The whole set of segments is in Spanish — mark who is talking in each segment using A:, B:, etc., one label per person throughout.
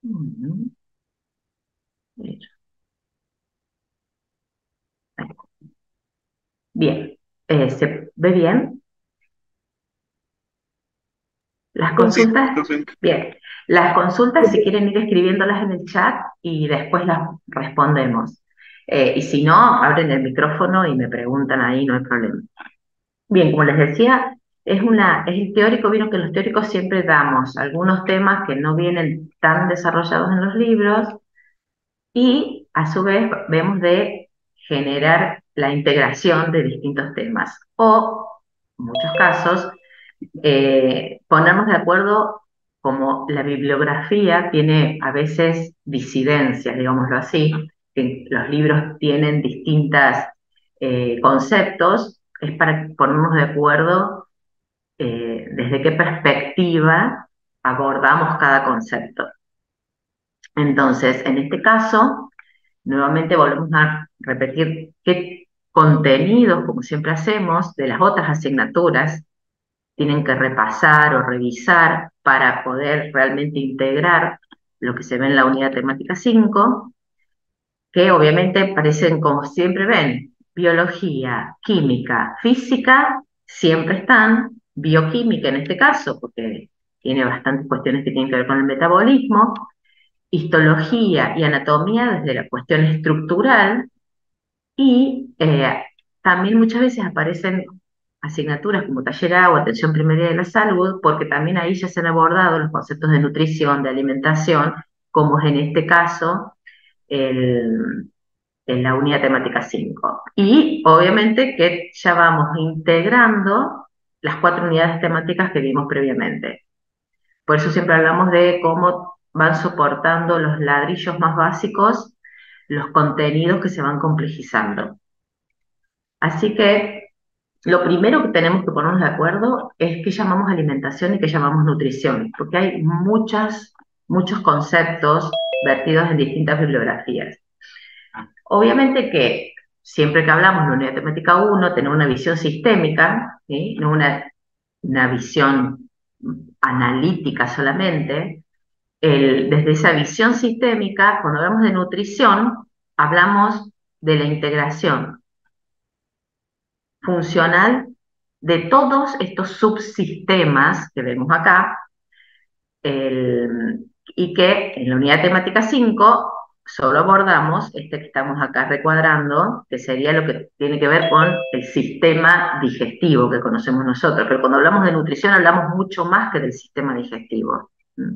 A: Mm, Bien, ¿se ve bien? Las
B: Sí, sí,
A: consultas,
B: perfecto.
A: bien, las consultas si quieren ir escribiéndolas en el chat y después las respondemos. Y si no, abren el micrófono y me preguntan ahí, no hay problema. Bien, como les decía, es el teórico, vieron que los teóricos siempre damos algunos temas que no vienen tan desarrollados en los libros y a su vez vemos de generar la integración de distintos temas. O, en muchos casos, ponernos de acuerdo como la bibliografía tiene a veces disidencias, digámoslo así, que los libros tienen distintos conceptos, es para ponernos de acuerdo desde qué perspectiva abordamos cada concepto. Entonces, en este caso, nuevamente volvemos a repetir qué contenidos, como siempre hacemos, de las otras asignaturas tienen que repasar o revisar para poder realmente integrar lo que se ve en la unidad temática 5, que obviamente parecen como siempre ven, biología, química, física, siempre están, bioquímica en este caso, porque tiene bastantes cuestiones que tienen que ver con el metabolismo, histología y anatomía desde la cuestión estructural, y también muchas veces aparecen asignaturas como taller agua, atención primaria de la salud, porque también ahí ya se han abordado los conceptos de nutrición, de alimentación, como es en este caso el- en la unidad temática 5. Y obviamente que ya vamos integrando las 4 unidades temáticas que vimos previamente. Por eso siempre hablamos de cómo van soportando los ladrillos más básicos los contenidos que se van complejizando. Así que lo primero que tenemos que ponernos de acuerdo es qué llamamos alimentación y qué llamamos nutrición, porque hay muchos conceptos vertidos en distintas bibliografías. Obviamente que siempre que hablamos de la unidad temática 1, tenemos una visión sistémica, ¿sí? No una visión analítica solamente. Desde esa visión sistémica, cuando hablamos de nutrición, hablamos de la integración funcional de todos estos subsistemas que vemos acá, y que en la unidad temática 5 solo abordamos este que estamos acá recuadrando, que sería lo que tiene que ver con el sistema digestivo que conocemos nosotros. Pero cuando hablamos de nutrición hablamos mucho más que del sistema digestivo.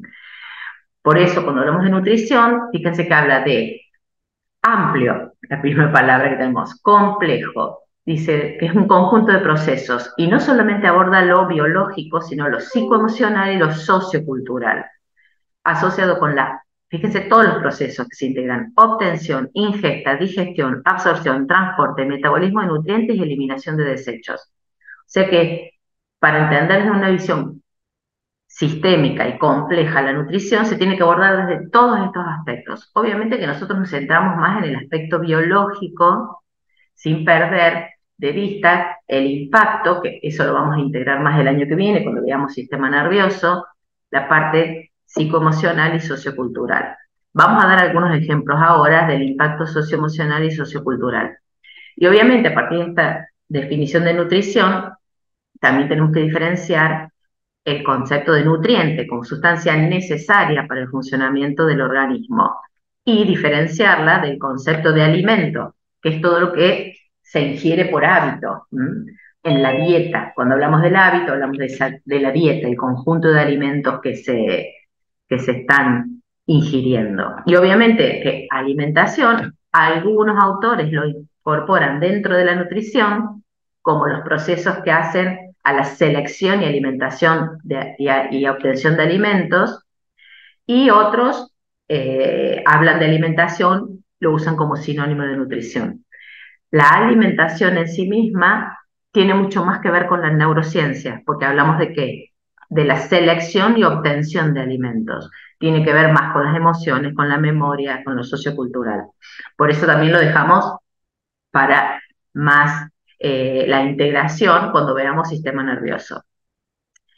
A: Por eso, cuando hablamos de nutrición, fíjense que habla de amplio, la primera palabra que tenemos, complejo, dice que es un conjunto de procesos y no solamente aborda lo biológico, sino lo psicoemocional y lo sociocultural, asociado con fíjense todos los procesos que se integran: obtención, ingesta, digestión, absorción, transporte, metabolismo de nutrientes y eliminación de desechos. O sea que para entender desde una visión sistémica y compleja la nutrición, se tiene que abordar desde todos estos aspectos. Obviamente que nosotros nos centramos más en el aspecto biológico, sin perder de vista el impacto, que eso lo vamos a integrar más el año que viene, cuando veamos sistema nervioso, la parte psicoemocional y sociocultural. Vamos a dar algunos ejemplos ahora del impacto socioemocional y sociocultural. Y obviamente a partir de esta definición de nutrición, también tenemos que diferenciar el concepto de nutriente como sustancia necesaria para el funcionamiento del organismo y diferenciarla del concepto de alimento, que es todo lo que se ingiere por hábito. En la dieta, cuando hablamos del hábito, hablamos de la dieta, el conjunto de alimentos que se están ingiriendo. Y obviamente que alimentación, algunos autores lo incorporan dentro de la nutrición, como los procesos que hacen a la selección y alimentación y obtención de alimentos, y otros hablan de alimentación, lo usan como sinónimo de nutrición. La alimentación en sí misma tiene mucho más que ver con las neurociencias, porque hablamos de qué, de la selección y obtención de alimentos. Tiene que ver más con las emociones, con la memoria, con lo sociocultural. Por eso también lo dejamos para más la integración cuando veamos sistema nervioso.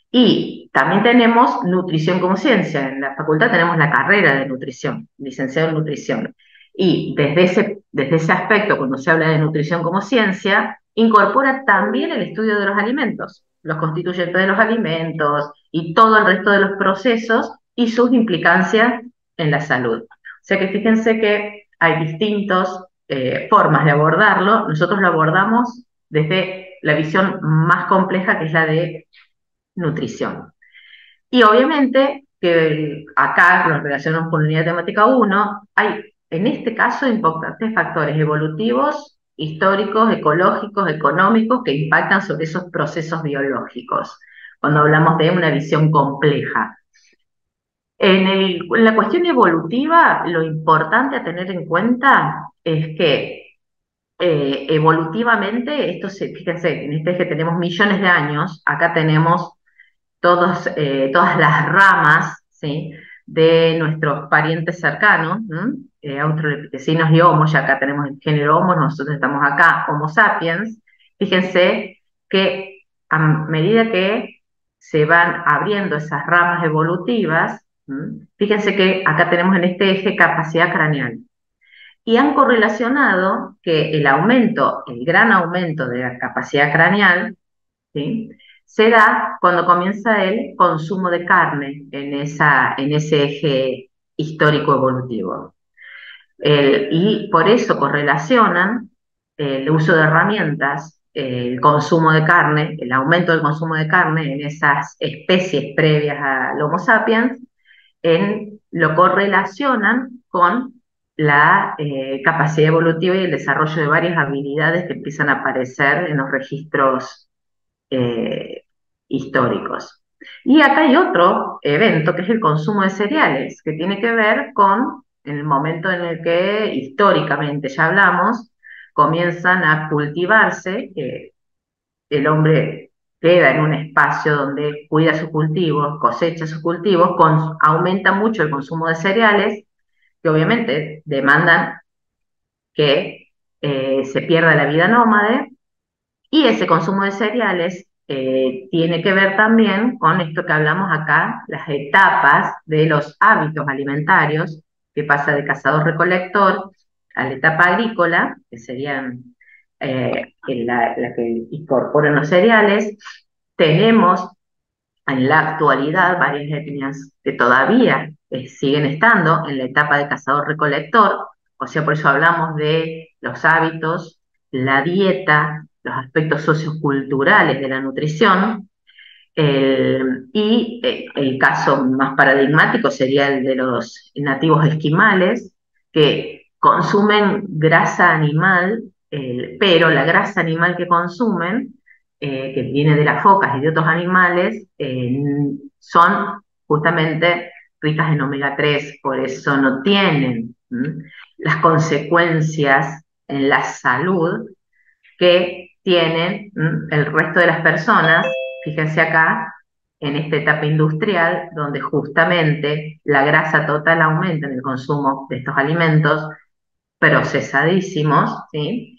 A: Y también tenemos nutrición como ciencia. En la facultad tenemos la carrera de nutrición, licenciado en nutrición. Y desde ese aspecto, cuando se habla de nutrición como ciencia, incorpora también el estudio de los alimentos, los constituyentes de los alimentos y todo el resto de los procesos y sus implicancias en la salud. O sea que fíjense que hay distintas formas de abordarlo. Nosotros lo abordamos desde la visión más compleja, que es la de nutrición. Y obviamente que acá lo relacionamos con la unidad temática 1, hay en este caso importantes factores evolutivos, históricos, ecológicos, económicos que impactan sobre esos procesos biológicos, cuando hablamos de una visión compleja. En la cuestión evolutiva, lo importante a tener en cuenta es que evolutivamente, fíjense, en este eje tenemos millones de años, acá tenemos todas las ramas, ¿sí?, de nuestros parientes cercanos, australopithecinos y Homo. Ya acá tenemos el género Homo, nosotros estamos acá, Homo sapiens. Fíjense que a medida que se van abriendo esas ramas evolutivas, fíjense que acá tenemos en este eje capacidad craneal. Y han correlacionado que el gran aumento de la capacidad craneal, ¿sí?, se da cuando comienza el consumo de carne en ese eje histórico evolutivo. Y por eso correlacionan el uso de herramientas, el consumo de carne, el aumento del consumo de carne en esas especies previas al Homo sapiens, lo correlacionan con la capacidad evolutiva y el desarrollo de varias habilidades que empiezan a aparecer en los registros eh, históricos. Y acá hay otro evento que es el consumo de cereales, que tiene que ver con el momento en el que históricamente, ya hablamos, comienzan a cultivarse, el hombre queda en un espacio donde cuida sus cultivos, cosecha sus cultivos, aumenta mucho el consumo de cereales, que obviamente demandan que se pierda la vida nómade, y ese consumo de cereales tiene que ver también con esto que hablamos acá, las etapas de los hábitos alimentarios, que pasa de cazador-recolector a la etapa agrícola, que serían la que incorporan los cereales. Tenemos en la actualidad varias etnias que todavía siguen estando en la etapa de cazador-recolector, o sea, por eso hablamos de los hábitos, la dieta, los aspectos socioculturales de la nutrición. El caso más paradigmático sería el de los nativos esquimales, que consumen grasa animal, pero la grasa animal que consumen, que viene de las focas y de otros animales, son justamente ricas en omega 3, por eso no tienen las consecuencias en la salud que tienen el resto de las personas. Fíjense acá, en esta etapa industrial, donde justamente la grasa total aumenta en el consumo de estos alimentos procesadísimos, ¿sí?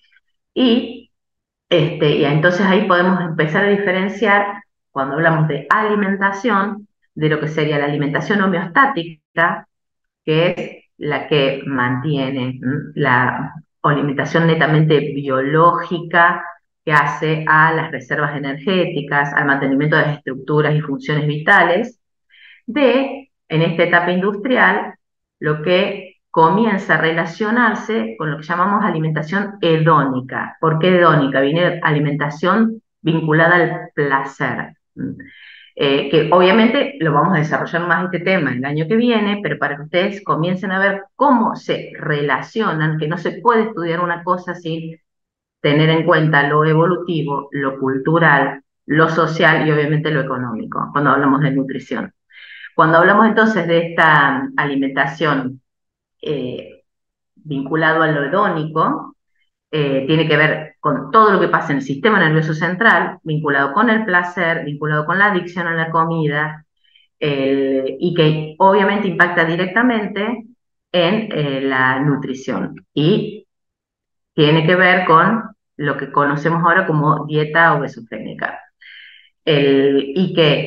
A: Y entonces ahí podemos empezar a diferenciar, cuando hablamos de alimentación, de lo que sería la alimentación homeostática, que es la que mantiene la alimentación netamente biológica, que hace a las reservas energéticas, al mantenimiento de las estructuras y funciones vitales, en esta etapa industrial, lo que comienza a relacionarse con lo que llamamos alimentación hedónica. ¿Por qué hedónica? Viene alimentación vinculada al placer. Que obviamente lo vamos a desarrollar más este tema el año que viene, pero para que ustedes comiencen a ver cómo se relacionan, que no se puede estudiar una cosa sin tener en cuenta lo evolutivo, lo cultural, lo social y obviamente lo económico, cuando hablamos de nutrición. Cuando hablamos entonces de esta alimentación eh, vinculado a lo hedónico, tiene que ver con todo lo que pasa en el sistema nervioso central, vinculado con el placer, vinculado con la adicción a la comida, y que obviamente impacta directamente en la nutrición. Y tiene que ver con lo que conocemos ahora como dieta obesogénica. Y que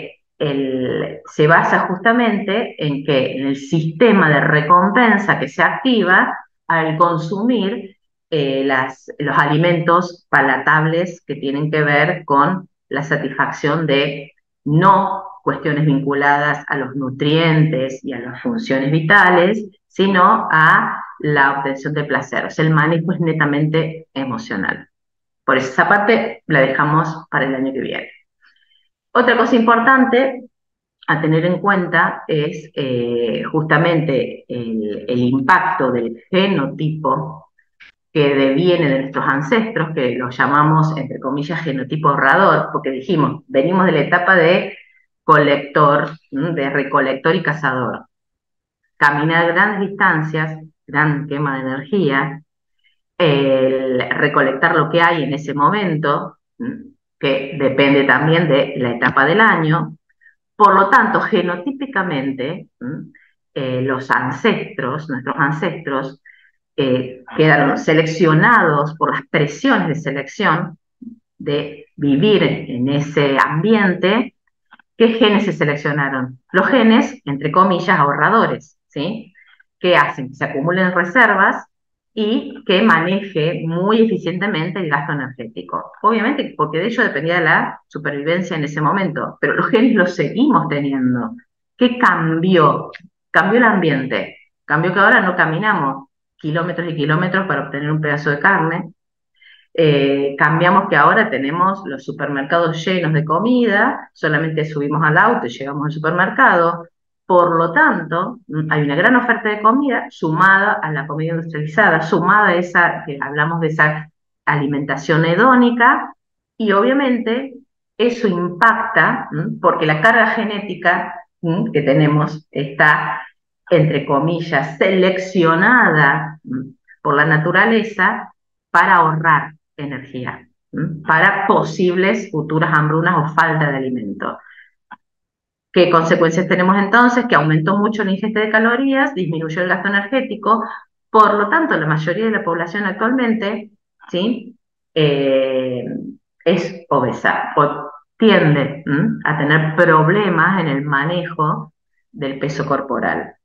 A: se basa justamente en que en el sistema de recompensa que se activa al consumir los alimentos palatables que tienen que ver con la satisfacción de no cuestiones vinculadas a los nutrientes y a las funciones vitales, sino a la obtención de placer. O sea, el manejo es netamente emocional. Por eso esa parte la dejamos para el año que viene. Otra cosa importante a tener en cuenta es justamente el impacto del genotipo que deviene de nuestros ancestros, que lo llamamos, entre comillas, genotipo ahorrador, porque dijimos, venimos de la etapa de colector, de recolector y cazador. Caminar grandes distancias, gran quema de energía, el recolectar lo que hay en ese momento, que depende también de la etapa del año. Por lo tanto, genotípicamente, los ancestros, nuestros ancestros, quedaron seleccionados por las presiones de selección de vivir en ese ambiente. ¿Qué genes se seleccionaron? Los genes, entre comillas, ahorradores, ¿sí? Que hacen que se acumulen reservas y que maneje muy eficientemente el gasto energético. Obviamente, porque de ello dependía la supervivencia en ese momento, pero los genes los seguimos teniendo. ¿Qué cambió? Cambió el ambiente. Cambió que ahora no caminamos kilómetros y kilómetros para obtener un pedazo de carne. Cambiamos que ahora tenemos los supermercados llenos de comida, solamente subimos al auto y llegamos al supermercado. Por lo tanto, hay una gran oferta de comida sumada a la comida industrializada, sumada a esa, que hablamos de esa alimentación hedónica, y obviamente eso impacta, porque la carga genética que tenemos está, entre comillas, seleccionada por la naturaleza para ahorrar energía, para posibles futuras hambrunas o falta de alimento. ¿Qué consecuencias tenemos entonces? Que aumentó mucho la ingesta de calorías, disminuyó el gasto energético, por lo tanto la mayoría de la población actualmente, ¿sí? Eh, es obesa o tiende a tener problemas en el manejo del peso corporal.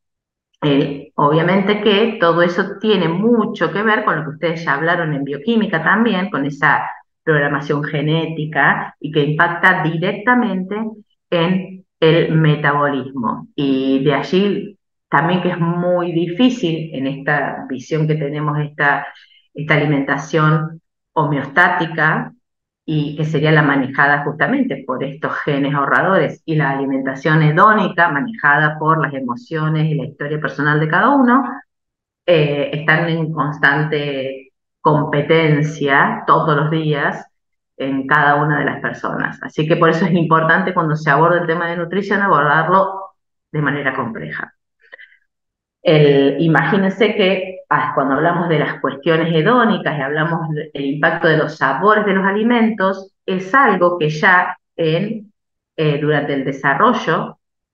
A: Obviamente que todo eso tiene mucho que ver con lo que ustedes ya hablaron en bioquímica también, con esa programación genética y que impacta directamente en el metabolismo. Y de allí también que es muy difícil en esta visión que tenemos, esta alimentación homeostática, y que sería la manejada justamente por estos genes ahorradores, y la alimentación hedónica manejada por las emociones y la historia personal de cada uno, están en constante competencia todos los días en cada una de las personas. Así que por eso es importante cuando se aborda el tema de nutrición abordarlo de manera compleja. Imagínense que cuando hablamos de las cuestiones hedónicas y hablamos del impacto de los sabores de los alimentos, es algo que ya durante el desarrollo,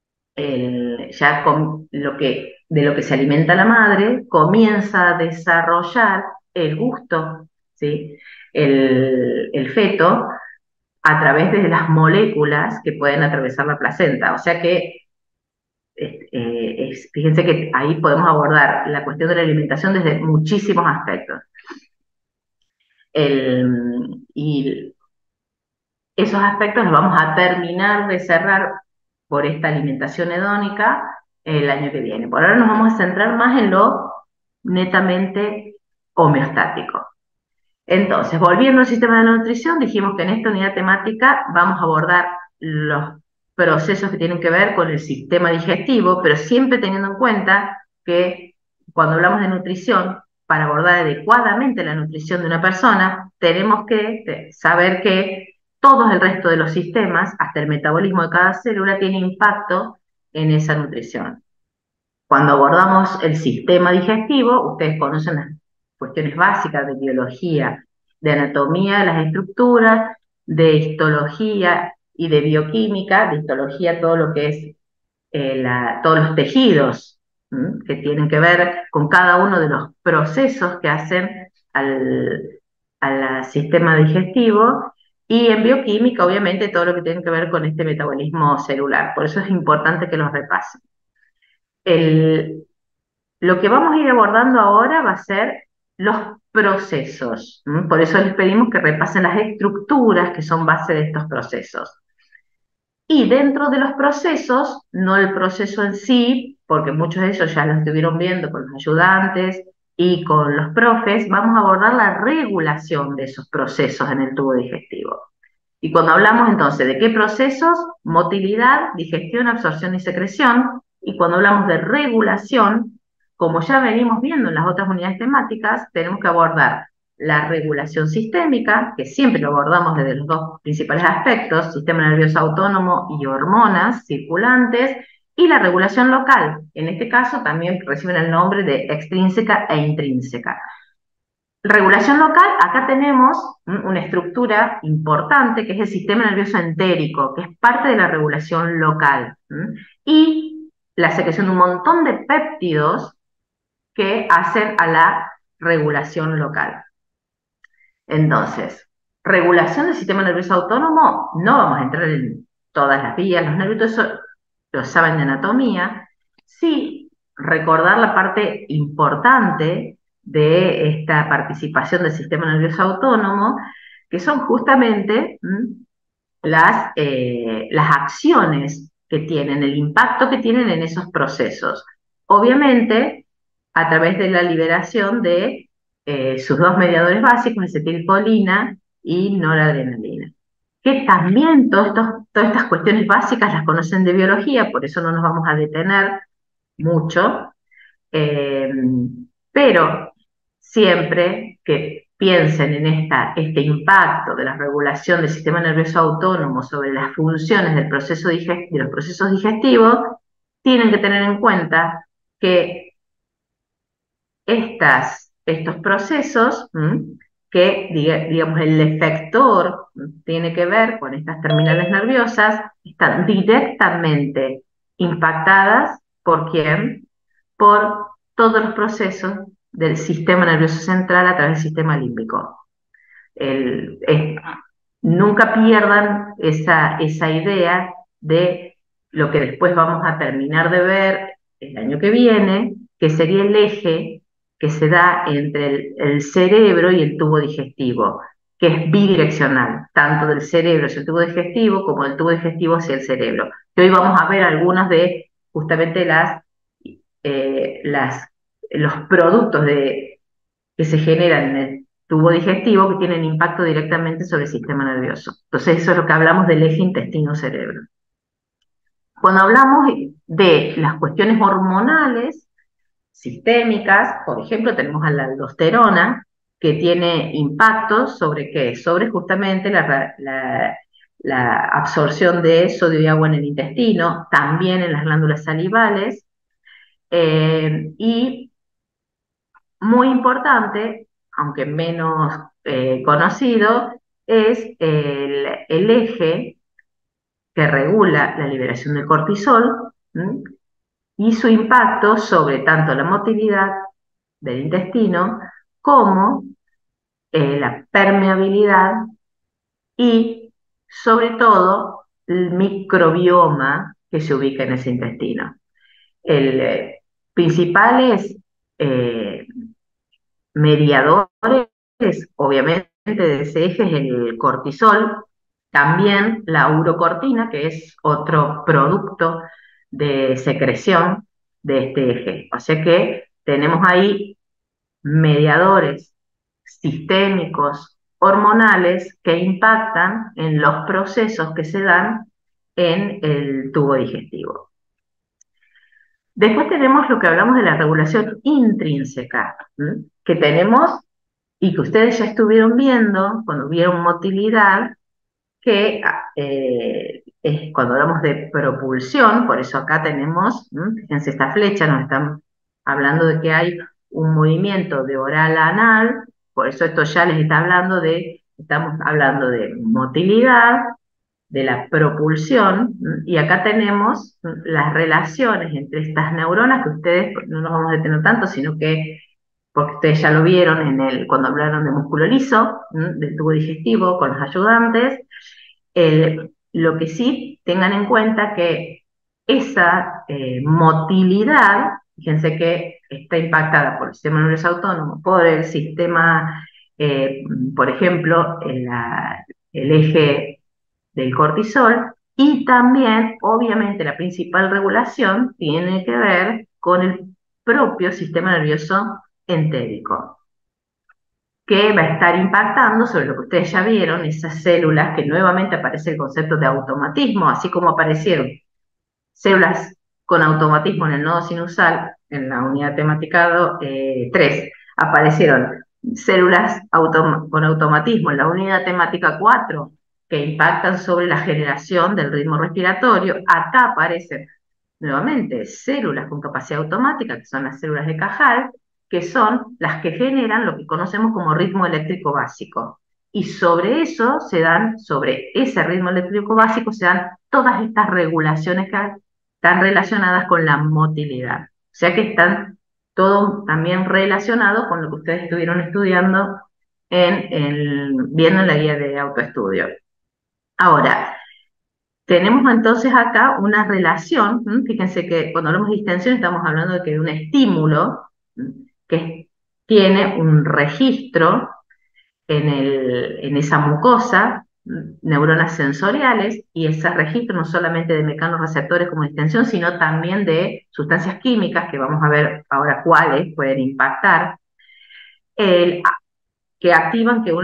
A: ya de lo que se alimenta la madre, comienza a desarrollar el gusto, ¿sí? El feto a través de las moléculas que pueden atravesar la placenta. O sea que fíjense que ahí podemos abordar la cuestión de la alimentación desde muchísimos aspectos. Y esos aspectos los vamos a terminar de cerrar por esta alimentación hedónica el año que viene. Por ahora nos vamos a centrar más en lo netamente homeostático. Entonces, volviendo al sistema de la nutrición, dijimos que en esta unidad temática vamos a abordar los procesos que tienen que ver con el sistema digestivo, pero siempre teniendo en cuenta que cuando hablamos de nutrición, para abordar adecuadamente la nutrición de una persona, tenemos que saber que todo el resto de los sistemas, hasta el metabolismo de cada célula, tiene impacto en esa nutrición. Cuando abordamos el sistema digestivo, ustedes conocen las cuestiones básicas de biología, de anatomía de las estructuras, de histología y de bioquímica. De histología, todo lo que es todos los tejidos que tienen que ver con cada uno de los procesos que hacen al sistema digestivo. Y en bioquímica, obviamente, todo lo que tiene que ver con este metabolismo celular. Por eso es importante que los repasen. El, lo que vamos a ir abordando ahora va a ser los procesos. Por eso les pedimos que repasen las estructuras que son base de estos procesos. Y dentro de los procesos, no el proceso en sí, porque muchos de ellos ya lo estuvieron viendo con los ayudantes y con los profes, vamos a abordar la regulación de esos procesos en el tubo digestivo. Y cuando hablamos entonces de qué procesos, motilidad, digestión, absorción y secreción, y cuando hablamos de regulación, como ya venimos viendo en las otras unidades temáticas, tenemos que abordar la regulación sistémica, que siempre lo abordamos desde los dos principales aspectos, sistema nervioso autónomo y hormonas circulantes, y la regulación local. En este caso también reciben el nombre de extrínseca e intrínseca. Regulación local, acá tenemos una estructura importante que es el sistema nervioso entérico, que es parte de la regulación local. Y la secreción de un montón de péptidos que hacen a la regulación local. Entonces, regulación del sistema nervioso autónomo, no vamos a entrar en todas las vías, los nervios eso lo saben de anatomía, sí recordar la parte importante de esta participación del sistema nervioso autónomo, que son justamente las acciones que tienen, el impacto que tienen en esos procesos. Obviamente, a través de la liberación de sus dos mediadores básicos, acetilcolina y noradrenalina. Que también todas estas cuestiones básicas las conocen de biología, por eso no nos vamos a detener mucho, eh, pero siempre que piensen en este impacto de la regulación del sistema nervioso autónomo sobre las funciones del proceso de los procesos digestivos, tienen que tener en cuenta que estos procesos, que digamos el efector tiene que ver con estas terminales nerviosas, están directamente impactadas ¿por quién? Por todos los procesos del sistema nervioso central a través del sistema límbico. El, es- Nunca pierdan esa idea de lo que después vamos a terminar de ver el año que viene, que sería el eje que se da entre el cerebro y el tubo digestivo, que es bidireccional, tanto del cerebro hacia el tubo digestivo como del tubo digestivo hacia el cerebro. Que hoy vamos a ver algunos de justamente las, los productos que se generan en el tubo digestivo que tienen impacto directamente sobre el sistema nervioso. Entonces, eso es lo que hablamos del eje intestino-cerebro. Cuando hablamos de las cuestiones hormonales, sistémicas, por ejemplo, tenemos a la aldosterona, que tiene impactos sobre qué? Sobre justamente la absorción de sodio y agua en el intestino, también en las glándulas salivales, y muy importante, aunque menos conocido, es el eje que regula la liberación del cortisol y su impacto sobre tanto la motilidad del intestino como la permeabilidad y sobre todo el microbioma que se ubica en ese intestino. El principales mediadores, obviamente, de ese eje es el cortisol, también la urocortina, que es otro producto de secreción de este eje. O sea que tenemos ahí mediadores sistémicos, hormonales, que impactan en los procesos que se dan en el tubo digestivo. Después tenemos lo que hablamos de la regulación intrínseca, que tenemos y que ustedes ya estuvieron viendo cuando vieron motilidad, que es cuando hablamos de propulsión, por eso acá tenemos, fíjense esta flecha, nos están hablando de que hay un movimiento de oral a anal, por eso esto ya les está hablando estamos hablando de motilidad, de la propulsión, y acá tenemos las relaciones entre estas neuronas, que ustedes no nos vamos a detener tanto, sino que porque ustedes ya lo vieron cuando hablaron de músculo liso, del tubo digestivo con los ayudantes. Lo que sí tengan en cuenta que esa motilidad, fíjense que está impactada por el sistema nervioso autónomo, por el sistema, eh, por ejemplo, el eje del cortisol, y también, obviamente, la principal regulación tiene que ver con el propio sistema nervioso entérico, que va a estar impactando sobre lo que ustedes ya vieron, esas células, que nuevamente aparece el concepto de automatismo, así como aparecieron células con automatismo en el nodo sinusal, en la unidad temática 3, aparecieron células con automatismo en la unidad temática 4, que impactan sobre la generación del ritmo respiratorio. Acá aparecen nuevamente células con capacidad automática, que son las células de Cajal, que son las que generan lo que conocemos como ritmo eléctrico básico. Y sobre eso se dan, sobre ese ritmo eléctrico básico, se dan todas estas regulaciones que están relacionadas con la motilidad. O sea que están todo también relacionado con lo que ustedes estuvieron estudiando viendo en la guía de autoestudio. Ahora, tenemos entonces acá una relación, fíjense que cuando hablamos de distensión estamos hablando de que de un estímulo que tiene un registro en esa mucosa, neuronas sensoriales, y ese registro no solamente de mecanorreceptores como distensión, sino también de sustancias químicas, que vamos a ver ahora cuáles pueden impactar, el- que activan que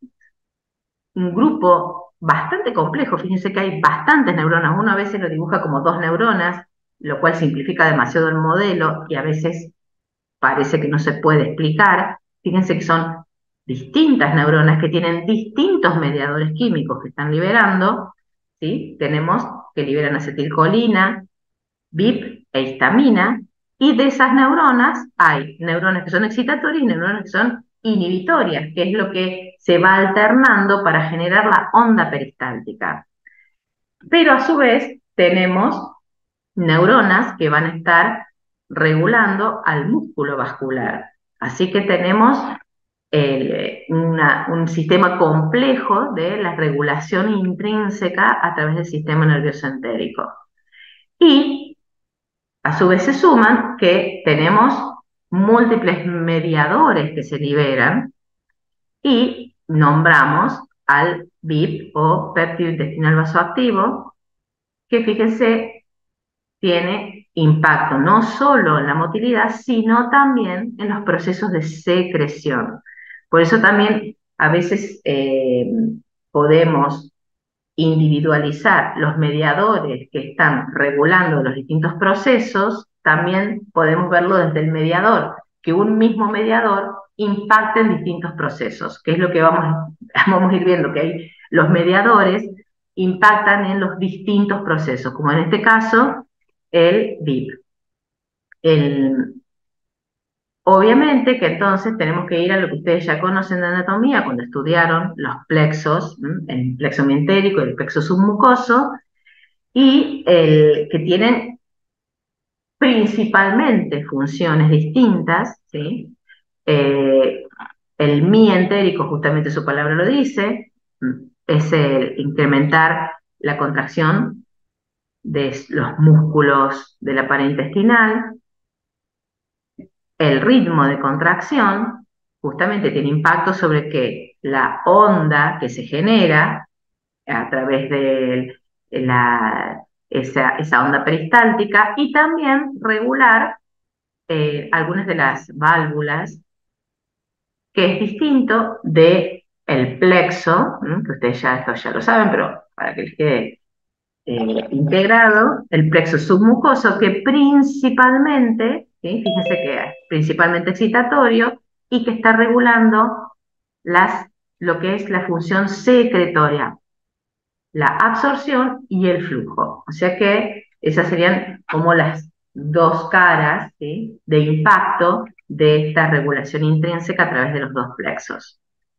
A: un grupo bastante complejo. Fíjense que hay bastantes neuronas. Uno a veces lo dibuja como dos neuronas, lo cual simplifica demasiado el modelo y a veces parece que no se puede explicar. Fíjense que son distintas neuronas que tienen distintos mediadores químicos que están liberando, ¿sí? Tenemos que liberan acetilcolina, VIP e histamina, y de esas neuronas hay neuronas que son excitatorias y neuronas que son inhibitorias, que es lo que se va alternando para generar la onda peristáltica. Pero a su vez tenemos neuronas que van a estar regulando al músculo vascular. Así que tenemos un sistema complejo de la regulación intrínseca a través del sistema nervioso entérico. Y a su vez se suman que tenemos múltiples mediadores que se liberan y nombramos al BIP o péptido intestinal vasoactivo, que fíjense tiene impacto no solo en la motilidad, sino también en los procesos de secreción. Por eso también a veces podemos individualizar los mediadores que están regulando los distintos procesos. También podemos verlo desde el mediador, que un mismo mediador impacta en distintos procesos, que es lo que vamos a ir viendo, que hay los mediadores impactan en los distintos procesos, como en este caso el BIP. Obviamente que entonces tenemos que ir a lo que ustedes ya conocen de anatomía cuando estudiaron los plexos, el plexo mientérico y el plexo submucoso, y que tienen principalmente funciones distintas, ¿sí? Eh, el mientérico, justamente su palabra lo dice, es el incrementar la contracción de los músculos de la pared intestinal. El ritmo de contracción justamente tiene impacto sobre que la onda que se genera a través de esa onda peristáltica, y también regular algunas de las válvulas, que es distinto de el plexo, que ustedes esto ya lo saben, pero para que les quede integrado, el plexo submucoso, que principalmente, ¿sí? Fíjense que es principalmente excitatorio y que está regulando lo que es la función secretoria, la absorción y el flujo. O sea que esas serían como las dos caras, ¿sí?, de impacto de esta regulación intrínseca a través de los dos plexos.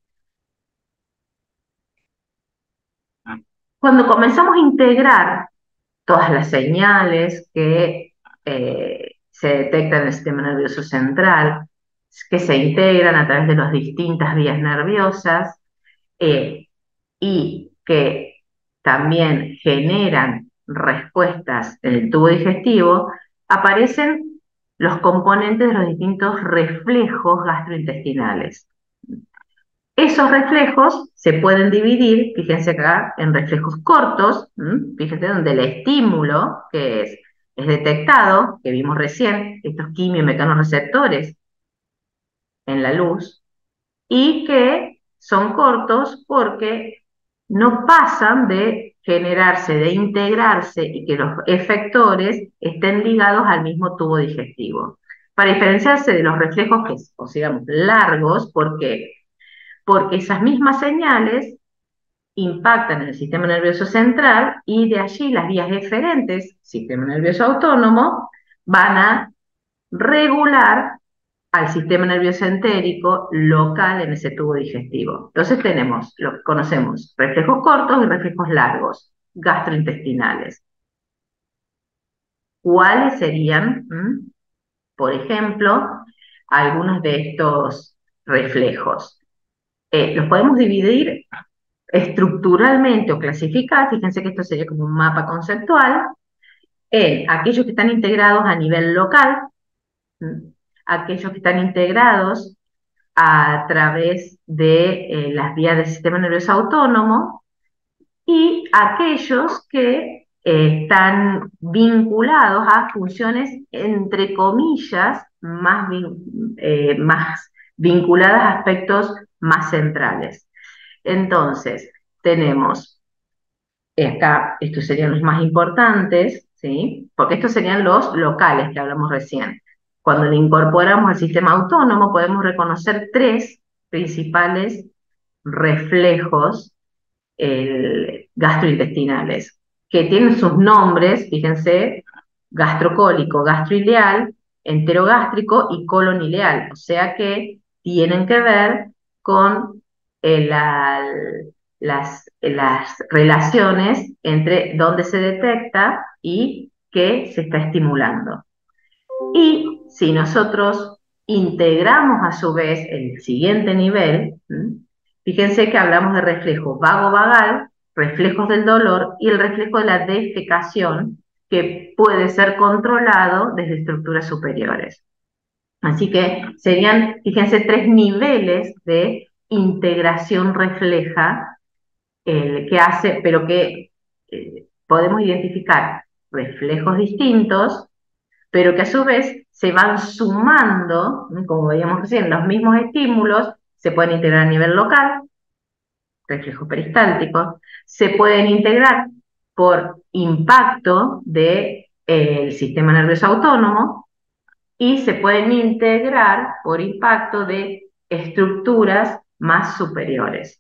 A: Cuando comenzamos a integrar todas las señales que se detectan en el sistema nervioso central, que se integran a través de las distintas vías nerviosas eh, y que también generan respuestas en el tubo digestivo, aparecen los componentes de los distintos reflejos gastrointestinales. Esos reflejos se pueden dividir, fíjense acá, en reflejos cortos, fíjense donde el estímulo que es detectado, que vimos recién, estos quimiomecanorreceptores en la luz, y que son cortos porque no pasan de generarse, de integrarse y que los efectores estén ligados al mismo tubo digestivo. Para diferenciarse de los reflejos que, o digamos, largos, ¿por qué? Porque esas mismas señales impactan en el sistema nervioso central y de allí las vías eferentes, sistema nervioso autónomo, van a regular al sistema nervioso entérico local en ese tubo digestivo. Entonces tenemos lo que conocemos, reflejos cortos y reflejos largos, gastrointestinales. ¿Cuáles serían, por ejemplo, algunos de estos reflejos? Los podemos dividir estructuralmente o clasificar, fíjense que esto sería como un mapa conceptual, en aquellos que están integrados a nivel local, aquellos que están integrados a través de las vías del sistema nervioso autónomo y aquellos que están vinculados a funciones, entre comillas, más vinculadas a aspectos más centrales. Entonces, tenemos acá, estos serían los más importantes, ¿sí? Porque estos serían los locales que hablamos recién. Cuando le incorporamos al sistema autónomo, podemos reconocer tres principales reflejos gastrointestinales, que tienen sus nombres, fíjense, gastrocólico, gastroileal, enterogástrico y colonileal, o sea que tienen que ver con las relaciones entre dónde se detecta y qué se está estimulando. Y si nosotros integramos a su vez el siguiente nivel, fíjense que hablamos de reflejos vago-vagal, reflejos del dolor y el reflejo de la defecación, que puede ser controlado desde estructuras superiores. Así que serían, fíjense, tres niveles de integración refleja que hace, pero que podemos identificar reflejos distintos, pero que a su vez se van sumando, como veíamos recién, los mismos estímulos se pueden integrar a nivel local, reflejos peristálticos, se pueden integrar por impacto del sistema nervioso autónomo y se pueden integrar por impacto de estructuras más superiores.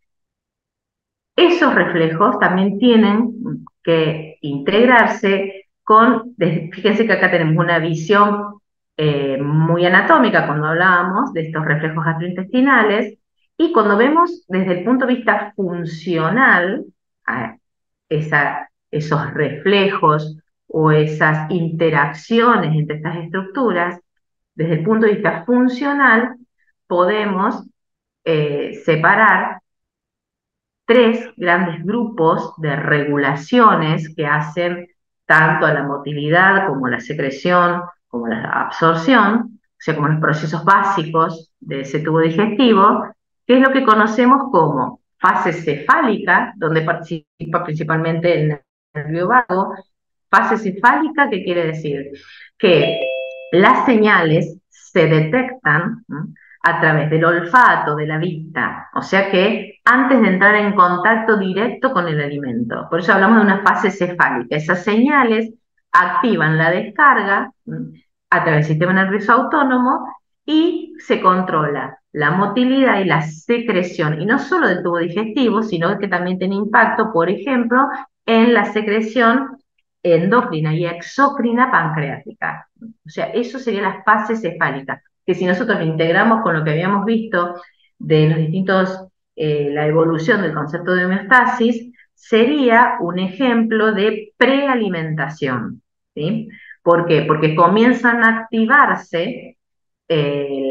A: Esos reflejos también tienen que integrarse fíjense que acá tenemos una visión muy anatómica cuando hablábamos de estos reflejos gastrointestinales, y cuando vemos desde el punto de vista funcional a esos reflejos o esas interacciones entre estas estructuras, desde el punto de vista funcional podemos separar tres grandes grupos de regulaciones que hacen tanto a la motilidad como a la secreción, como a la absorción, o sea, como los procesos básicos de ese tubo digestivo, que es lo que conocemos como fase cefálica, donde participa principalmente el nervio vago. Fase cefálica, ¿qué quiere decir? Que las señales se detectan, ¿no?, a través del olfato, de la vista, o sea que antes de entrar en contacto directo con el alimento. Por eso hablamos de una fase cefálica. Esas señales activan la descarga a través del sistema nervioso autónomo y se controla la motilidad y la secreción, y no solo del tubo digestivo, sino que también tiene impacto, por ejemplo, en la secreción endocrina y exocrina pancreática. O sea, eso sería la fase cefálica, que si nosotros lo integramos con lo que habíamos visto de los distintos, la evolución del concepto de homeostasis, sería un ejemplo de prealimentación, ¿sí? ¿Por qué? Porque comienzan a activarse eh,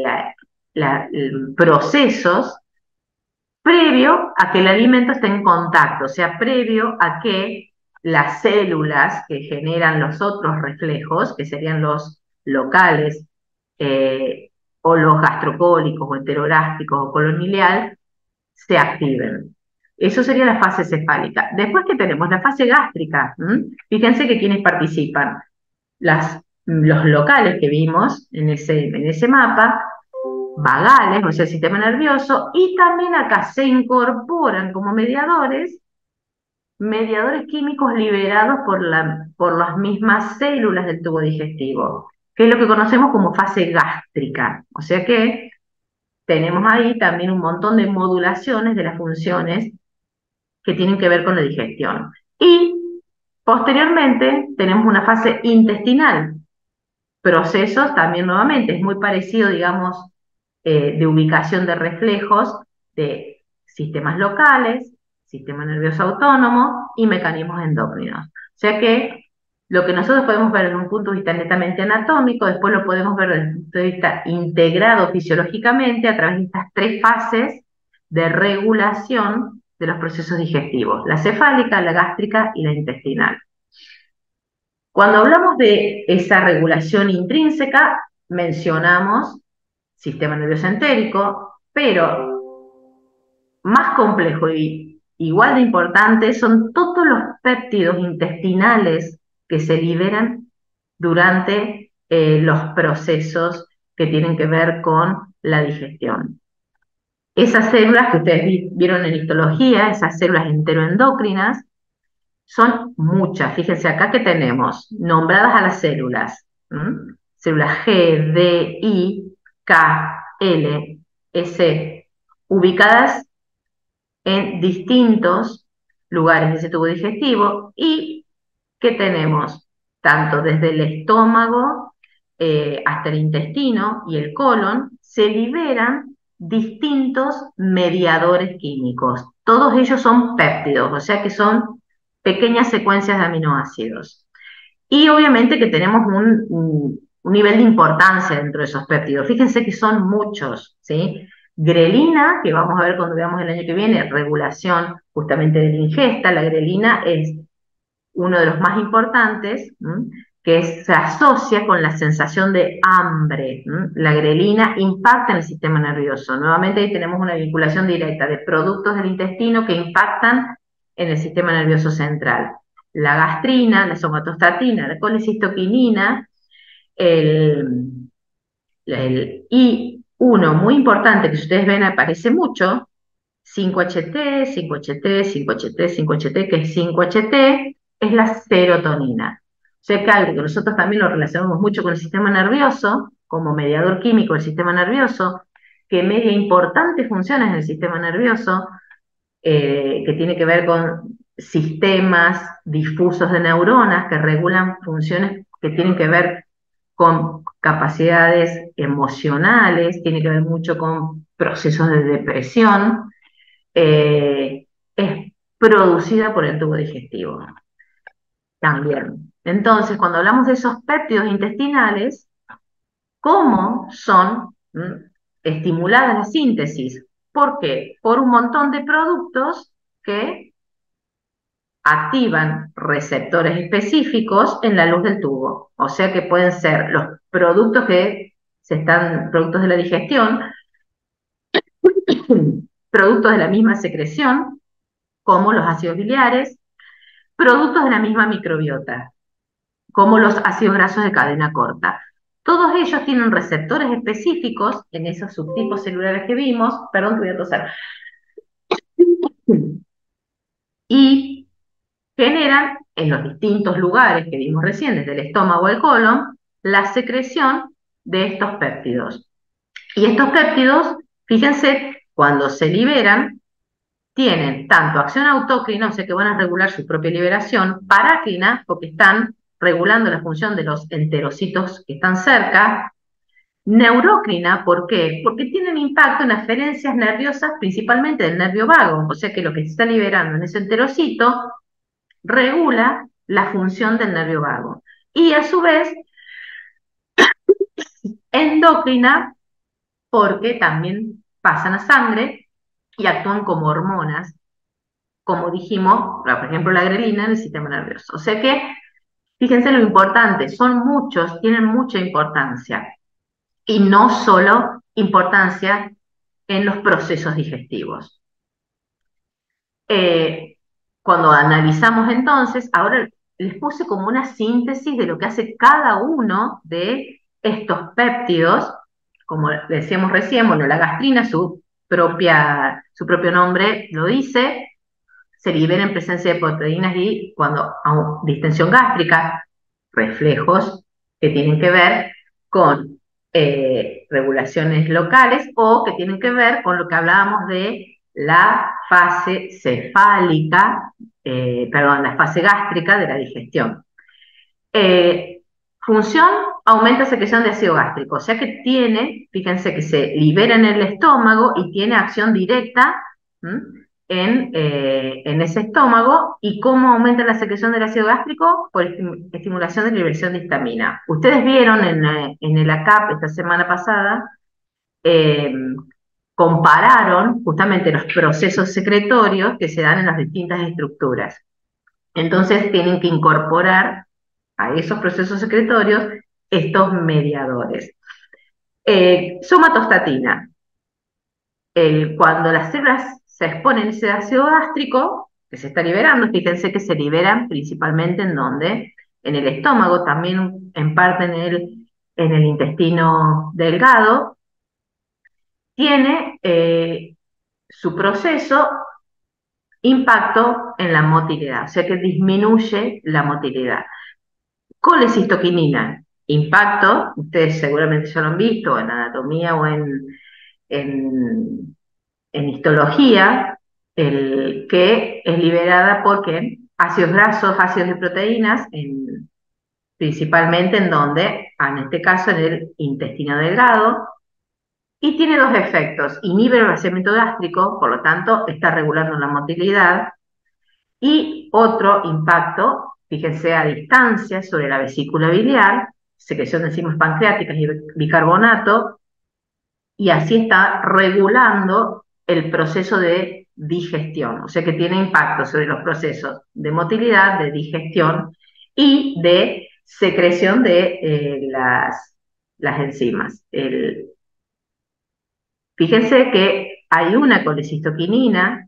A: procesos previo a que el alimento esté en contacto, o sea, previo a que las células que generan los otros reflejos, que serían los locales, o los gastrocólicos, o enterogástricos, o colonial, se activen. Eso sería la fase cefálica. Después que tenemos la fase gástrica, fíjense que quienes participan, los locales que vimos en ese mapa, vagales, o sea, el sistema nervioso, y también acá se incorporan como mediadores químicos liberados por las mismas células del tubo digestivo, que es lo que conocemos como fase gástrica. O sea que tenemos ahí también un montón de modulaciones de las funciones que tienen que ver con la digestión. Y posteriormente tenemos una fase intestinal, procesos también nuevamente, es muy parecido, digamos, de ubicación de reflejos de sistemas locales, sistema nervioso autónomo y mecanismos endocrinos. O sea que lo que nosotros podemos ver desde un punto de vista netamente anatómico, después lo podemos ver desde un punto de vista integrado fisiológicamente a través de estas tres fases de regulación de los procesos digestivos, la cefálica, la gástrica y la intestinal. Cuando hablamos de esa regulación intrínseca, mencionamos sistema nervioso entérico, pero más complejo y igual de importante son todos los péptidos intestinales que se liberan durante los procesos que tienen que ver con la digestión. Esas células que ustedes vieron en histología, esas células enteroendocrinas, son muchas. Fíjense acá que tenemos nombradas a las células. Células G, D, I, K, L, S, ubicadas en distintos lugares de ese tubo digestivo y que tenemos tanto desde el estómago hasta el intestino y el colon, se liberan distintos mediadores químicos. Todos ellos son péptidos, o sea que son pequeñas secuencias de aminoácidos. Y obviamente que tenemos un nivel de importancia dentro de esos péptidos. Fíjense que son muchos, ¿sí? Grelina, que vamos a ver cuando veamos el año que viene, regulación justamente de la ingesta. La grelina es uno de los más importantes, que se asocia con la sensación de hambre. La grelina impacta en el sistema nervioso. Nuevamente ahí tenemos una vinculación directa de productos del intestino que impactan en el sistema nervioso central. La gastrina, la somatostatina, la colecistoquinina, el, el I1 muy importante, que si ustedes ven aparece mucho, 5-HT, 5-HT, 5-HT, 5-HT, que es 5-HT, es la serotonina. O sea que algo que nosotros también lo relacionamos mucho con el sistema nervioso, como mediador químico del sistema nervioso, que media importantes funciones en el sistema nervioso, que tiene que ver con sistemas difusos de neuronas que regulan funciones que tienen que ver con capacidades emocionales, tiene que ver mucho con procesos de depresión, es producida por el tubo digestivo también. Entonces, cuando hablamos de esos péptidos intestinales, ¿cómo son estimuladas la síntesis? ¿Por qué? Por un montón de productos que activan receptores específicos en la luz del tubo. O sea que pueden ser los productos productos de la digestión, productos de la misma secreción, como los ácidos biliares, productos de la misma microbiota, como los ácidos grasos de cadena corta. Todos ellos tienen receptores específicos en esos subtipos celulares que vimos, perdón que voy a tosar, y generan en los distintos lugares que vimos recién, desde el estómago al colon, la secreción de estos péptidos. Y estos péptidos, fíjense, cuando se liberan, tienen tanto acción autócrina, o sea que van a regular su propia liberación, parácrina, porque están regulando la función de los enterocitos que están cerca, neurócrina, ¿por qué? Porque tienen impacto en aferencias nerviosas, principalmente del nervio vago, o sea que lo que se está liberando en ese enterocito regula la función del nervio vago. Y a su vez endocrina porque también pasan a sangre y actúan como hormonas, como dijimos, por ejemplo, la grelina en el sistema nervioso. O sea que, fíjense lo importante, son muchos, tienen mucha importancia, y no solo importancia en los procesos digestivos. Eh, Cuando analizamos entonces, ahora les puse como una síntesis de lo que hace cada uno de estos péptidos, como decíamos recién, bueno, la gastrina, su propio nombre lo dice, se libera en presencia de proteínas y cuando distensión gástrica, reflejos que tienen que ver con regulaciones locales o que tienen que ver con lo que hablábamos de la fase cefálica, perdón, la fase gástrica de la digestión. Eh, Función, aumenta secreción de ácido gástrico, o sea que tiene, fíjense que se libera en el estómago y tiene acción directa en ese estómago. ¿Y cómo aumenta la secreción del ácido gástrico? Por estimulación de liberación de histamina. Ustedes vieron en el ACAP esta semana pasada, eh, compararon justamente los procesos secretorios que se dan en las distintas estructuras. Entonces tienen que incorporar a esos procesos secretorios estos mediadores. Somatostatina. Cuando las células se exponen a ese ácido gástrico que se está liberando, fíjense que se liberan principalmente en donde, en el estómago, también en parte en el intestino delgado, tiene su proceso impacto en la motilidad, o sea que disminuye la motilidad. Colecistoquinina, impacto, ustedes seguramente ya lo han visto en anatomía o en, en histología, que es liberada porque ácidos grasos, ácidos de proteínas, principalmente en donde, en este caso en el intestino delgado, y tiene dos efectos: inhibe el vaciamiento gástrico, por lo tanto está regulando la motilidad, y otro impacto, fíjense, a distancia sobre la vesícula biliar, secreción de enzimas pancreáticas y bicarbonato, y así está regulando el proceso de digestión, o sea que tiene impacto sobre los procesos de motilidad, de digestión y de secreción de las enzimas. Fíjense que hay una colecistoquinina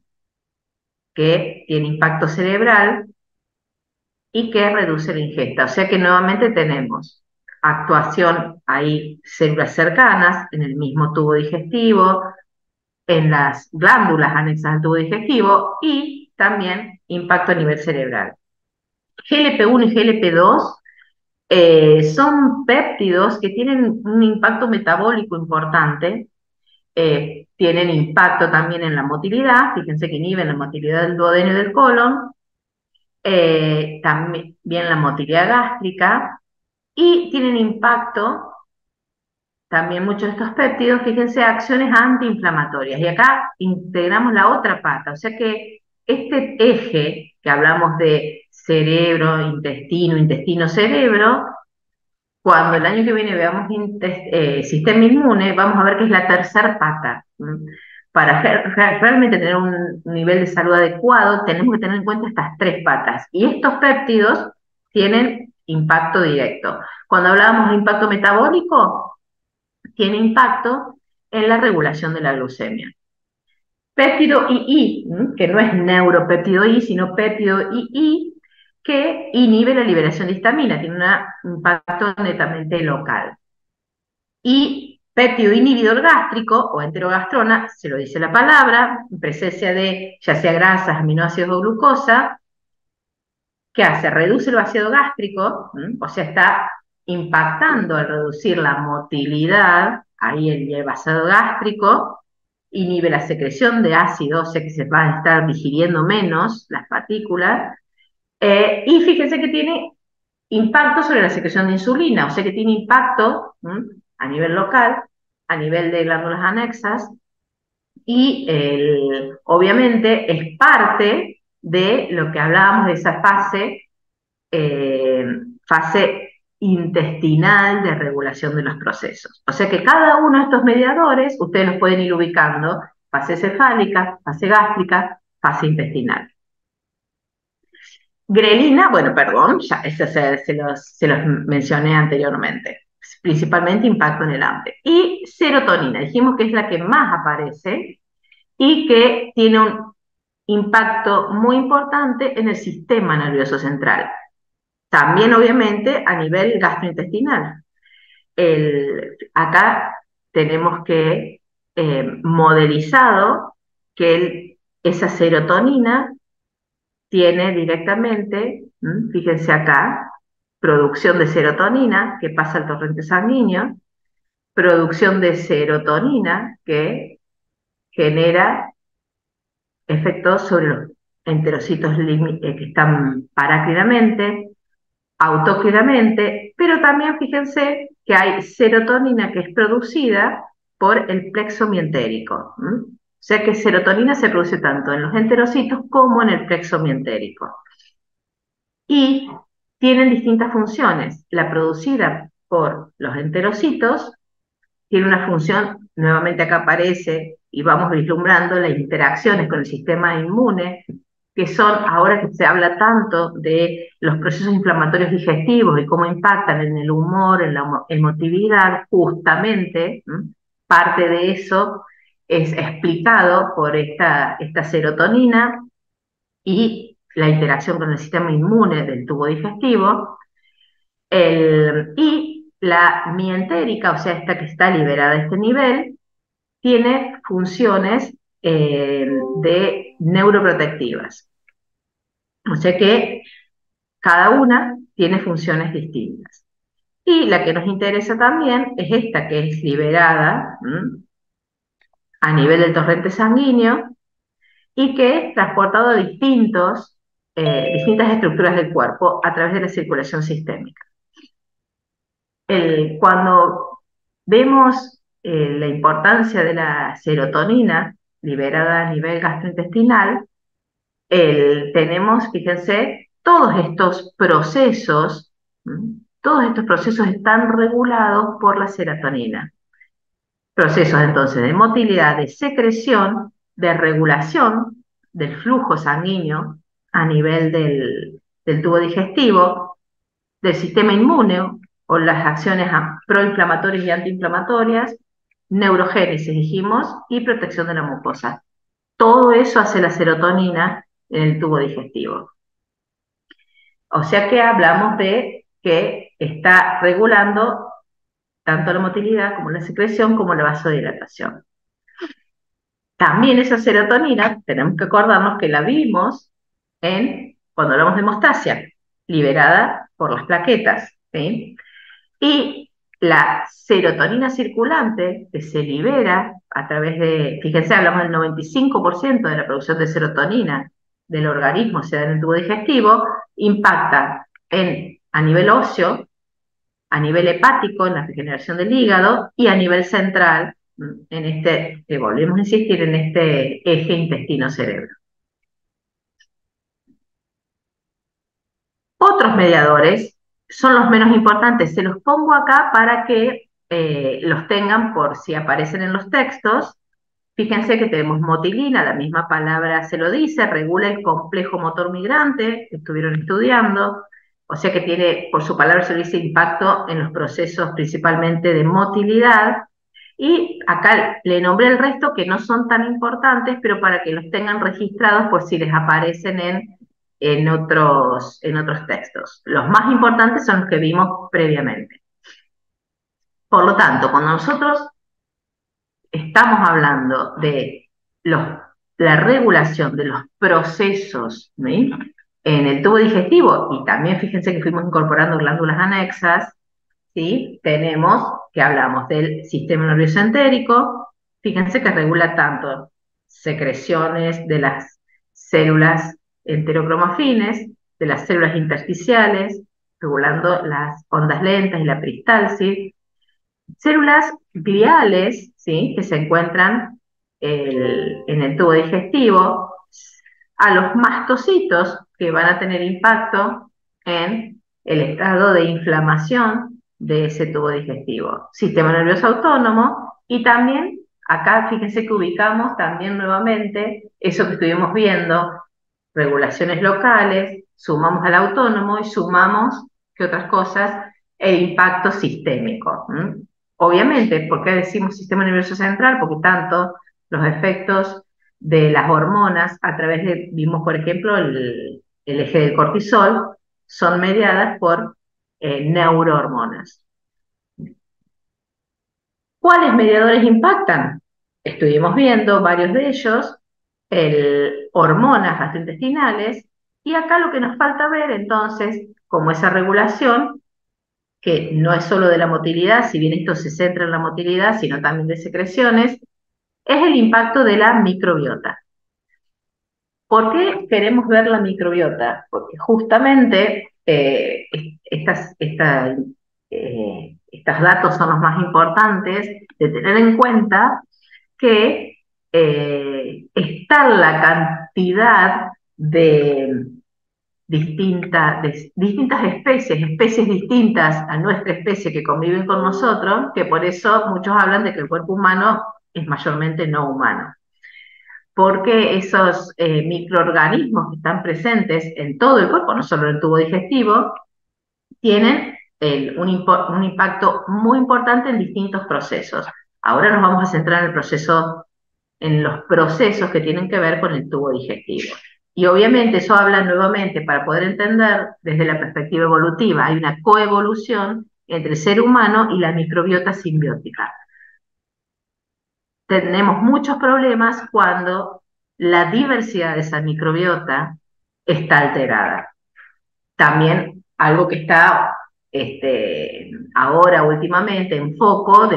A: que tiene impacto cerebral y que reduce la ingesta. O sea que nuevamente tenemos actuación, hay células cercanas en el mismo tubo digestivo, en las glándulas anexas al tubo digestivo y también impacto a nivel cerebral. GLP-1 y GLP-2 son péptidos que tienen un impacto metabólico importante, tienen impacto también en la motilidad, fíjense que inhiben la motilidad del duodeno y del colon, también la motilidad gástrica, y tienen impacto también muchos de estos péptidos, fíjense, acciones antiinflamatorias. Y acá integramos la otra pata, o sea que este eje que hablamos de cerebro, intestino, cerebro, cuando el año que viene veamos sistema inmune, vamos a ver que es la tercera pata. Para realmente tener un nivel de salud adecuado, tenemos que tener en cuenta estas tres patas. Y estos péptidos tienen impacto directo. Cuando hablábamos de impacto metabólico, tiene impacto en la regulación de la glucemia. Péptido II, que no es neuropéptido I, sino péptido II, que inhibe la liberación de histamina, tiene un impacto netamente local. Y péptido inhibidor gástrico o enterogastrona, se lo dice la palabra, en presencia de ya sea grasas, aminoácidos o glucosa, ¿qué hace? Reduce el vaciado gástrico, o sea, está impactando al reducir la motilidad, ahí el vaciado gástrico, inhibe la secreción de ácido, o sea que se van a estar digiriendo menos las partículas, y fíjense que tiene impacto sobre la secreción de insulina, o sea que tiene impacto a nivel local, a nivel de glándulas anexas, y obviamente es parte de lo que hablábamos de esa fase intestinal de regulación de los procesos. O sea que cada uno de estos mediadores, ustedes los pueden ir ubicando, fase cefálica, fase gástrica, fase intestinal. Grelina, bueno, perdón, ya se los mencioné anteriormente, principalmente impacto en el hambre. Y serotonina, dijimos que es la que más aparece y que tiene un impacto muy importante en el sistema nervioso central. También, obviamente, a nivel gastrointestinal. Acá tenemos que modelizado que esa serotonina tiene directamente, fíjense acá, producción de serotonina que pasa al torrente sanguíneo, producción de serotonina que genera efectos sobre los enterocitos que están parácridamente, autócridamente, pero también fíjense que hay serotonina que es producida por el plexo mientérico. O sea que serotonina se produce tanto en los enterocitos como en el plexo mientérico. Y tienen distintas funciones. La producida por los enterocitos tiene una función, nuevamente acá aparece, y vamos vislumbrando las interacciones con el sistema inmune, que son, ahora que se habla tanto de los procesos inflamatorios digestivos y cómo impactan en el humor, en la emotividad, justamente, parte de eso es explicado por esta serotonina y la interacción con el sistema inmune del tubo digestivo, y la mientérica, o sea, esta que está liberada a este nivel, tiene funciones de neuroprotectivas. O sea que cada una tiene funciones distintas. Y la que nos interesa también es esta que es liberada a nivel del torrente sanguíneo y que es transportado a distintas estructuras del cuerpo a través de la circulación sistémica. Cuando vemos la importancia de la serotonina liberada a nivel gastrointestinal, tenemos, fíjense, todos estos procesos están regulados por la serotonina. Procesos entonces de motilidad, de secreción, de regulación del flujo sanguíneo a nivel del tubo digestivo, del sistema inmune o las acciones proinflamatorias y antiinflamatorias, neurogénesis, dijimos, y protección de la mucosa. Todo eso hace la serotonina en el tubo digestivo. O sea que hablamos de que está regulando tanto la motilidad como la secreción como la vasodilatación. También esa serotonina, tenemos que acordarnos que la vimos cuando hablamos de hemostasia, liberada por las plaquetas, ¿sí? Y la serotonina circulante que se libera a través de, fíjense, hablamos del 95% de la producción de serotonina del organismo, o sea, en el tubo digestivo, impacta a nivel óseo, a nivel hepático, en la regeneración del hígado, y a nivel central, volvemos a insistir, en este eje intestino-cerebro. Otros mediadores son los menos importantes. Se los pongo acá para que los tengan por si aparecen en los textos. Fíjense que tenemos motilina, la misma palabra se lo dice, regula el complejo motor migrante, que estuvieron estudiando, o sea que tiene, por su palabra se lo dice, impacto en los procesos principalmente de motilidad. Y acá le nombré el resto que no son tan importantes, pero para que los tengan registrados por si les aparecen en otros textos. Los más importantes son los que vimos previamente. Por lo tanto, cuando nosotros estamos hablando de la regulación de los procesos, ¿sí?, en el tubo digestivo, y también fíjense que fuimos incorporando glándulas anexas, ¿sí?, tenemos que hablamos del sistema nervioso entérico, fíjense que regula tanto secreciones de las células enterocromafines, de las células intersticiales, regulando las ondas lentas y la peristalsis, células gliales, ¿sí?, que se encuentran en el tubo digestivo, a los mastocitos que van a tener impacto en el estado de inflamación de ese tubo digestivo. Sistema nervioso autónomo y también, acá fíjense que ubicamos también nuevamente eso que estuvimos viendo, regulaciones locales, sumamos al autónomo y sumamos, ¿qué otras cosas? El impacto sistémico. Obviamente, ¿por qué decimos sistema nervioso central? Porque tanto los efectos de las hormonas a través de, vimos por ejemplo, el eje del cortisol, son mediadas por neurohormonas. ¿Cuáles mediadores impactan? Estuvimos viendo varios de ellos, hormonas gastrointestinales, y acá lo que nos falta ver entonces, como esa regulación, que no es solo de la motilidad, si bien esto se centra en la motilidad, sino también de secreciones, es el impacto de la microbiota. ¿Por qué queremos ver la microbiota? Porque justamente estos datos son los más importantes de tener en cuenta que está la cantidad de distintas especies, especies distintas a nuestra especie que conviven con nosotros, que por eso muchos hablan de que el cuerpo humano es mayormente no humano, porque esos microorganismos que están presentes en todo el cuerpo, no solo en el tubo digestivo, tienen un impacto muy importante en distintos procesos. Ahora nos vamos a centrar en los procesos que tienen que ver con el tubo digestivo. Y obviamente eso habla nuevamente, para poder entender desde la perspectiva evolutiva, hay una coevolución entre el ser humano y la microbiota simbiótica. Tenemos muchos problemas cuando la diversidad de esa microbiota está alterada. También algo que está ahora últimamente en foco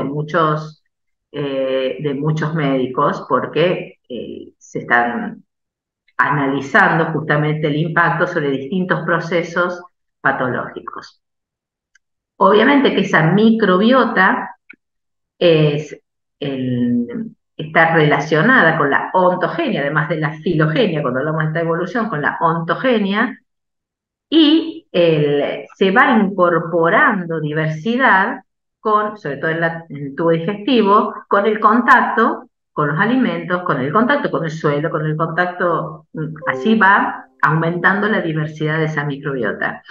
A: de muchos médicos, porque se están analizando justamente el impacto sobre distintos procesos patológicos. Obviamente que esa microbiota es está relacionada con la ontogenia, además de la filogenia, cuando hablamos de esta evolución, con la ontogenia, y se va incorporando diversidad, sobre todo en el tubo digestivo, con el contacto con los alimentos, con el contacto con el suelo, con el contacto, así va aumentando la diversidad de esa microbiota.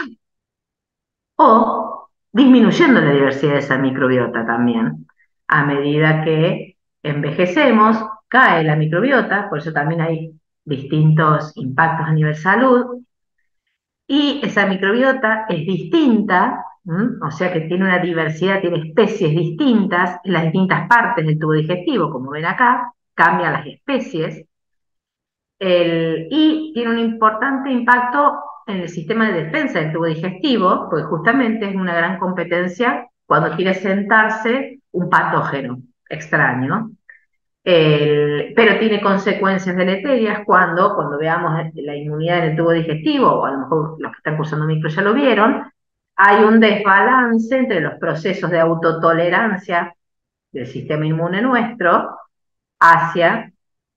A: O disminuyendo la diversidad de esa microbiota también. A medida que envejecemos, cae la microbiota, por eso también hay distintos impactos a nivel salud, y esa microbiota es distinta, o sea que tiene una diversidad, tiene especies distintas en las distintas partes del tubo digestivo, como ven acá, cambian las especies, y tiene un importante impacto en el sistema de defensa del tubo digestivo, porque justamente es una gran competencia cuando quiere sentarse un patógeno extraño. Pero tiene consecuencias deleterias cuando veamos la inmunidad en el tubo digestivo, o a lo mejor los que están cursando micro ya lo vieron, hay un desbalance entre los procesos de autotolerancia del sistema inmune nuestro hacia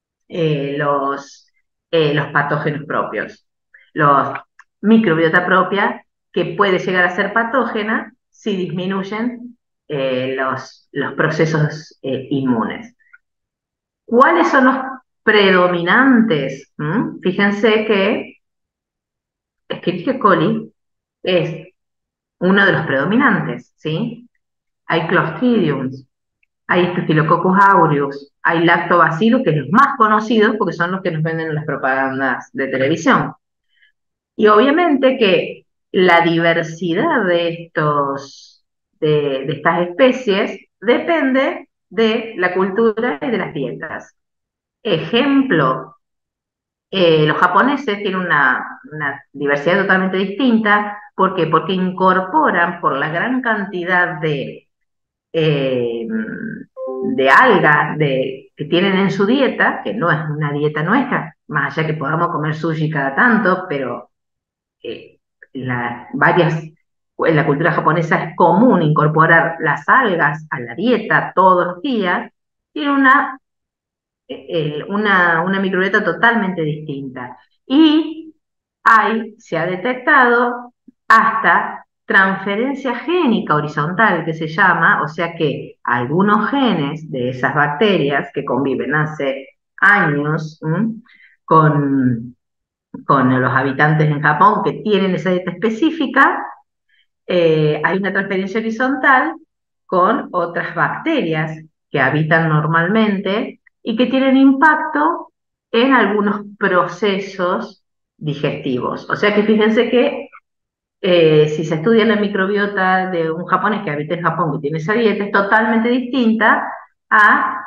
A: los patógenos propios, los microbiota propia, que puede llegar a ser patógena si disminuyen los procesos inmunes. ¿Cuáles son los predominantes? Fíjense que Escherichia coli es uno de los predominantes, ¿sí? Hay Clostridium, hay Staphylococcus aureus, hay Lactobacillus, que es los más conocidos porque son los que nos venden en las propagandas de televisión. Y obviamente que la diversidad de estas especies depende de la cultura y de las dietas. Ejemplo, los japoneses tienen una diversidad totalmente distinta. ¿Por qué? Porque incorporan, por la gran cantidad eh, de algas que tienen en su dieta, que no es una dieta nuestra, más allá que podamos comer sushi cada tanto, pero eh, en la cultura japonesa es común incorporar las algas a la dieta todos los días, tiene una microbiota totalmente distinta. Y se ha detectado hasta transferencia génica horizontal que se llama, o sea que algunos genes de esas bacterias que conviven hace años con los habitantes en Japón que tienen esa dieta específica, hay una transferencia horizontal con otras bacterias que habitan normalmente y que tienen impacto en algunos procesos digestivos. O sea que fíjense que si se estudia la microbiota de un japonés que habita en Japón y tiene esa dieta, es totalmente distinta a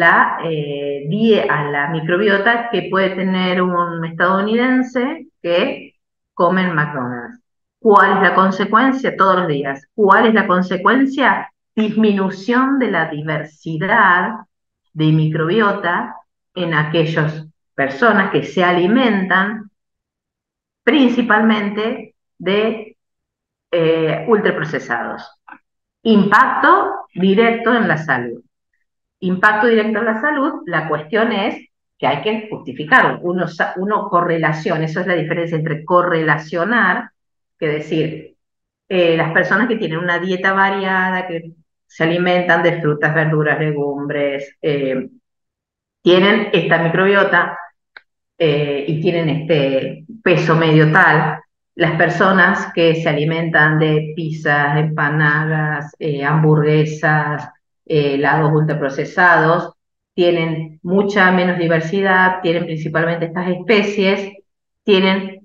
A: a la microbiota que puede tener un estadounidense que come en McDonald's. ¿Cuál es la consecuencia? Todos los días. ¿Cuál es la consecuencia? Disminución de la diversidad de microbiota en aquellas personas que se alimentan principalmente de ultraprocesados. Impacto directo en la salud. Impacto directo en la salud, la cuestión es que hay que justificarlo. Uno correlaciona, eso es la diferencia entre correlacionar, que decir, las personas que tienen una dieta variada, que se alimentan de frutas, verduras, legumbres, tienen esta microbiota, y tienen este peso medio tal. Las personas que se alimentan de pizzas, empanadas, hamburguesas, helados ultraprocesados, tienen mucha menos diversidad, tienen principalmente estas especies, tienen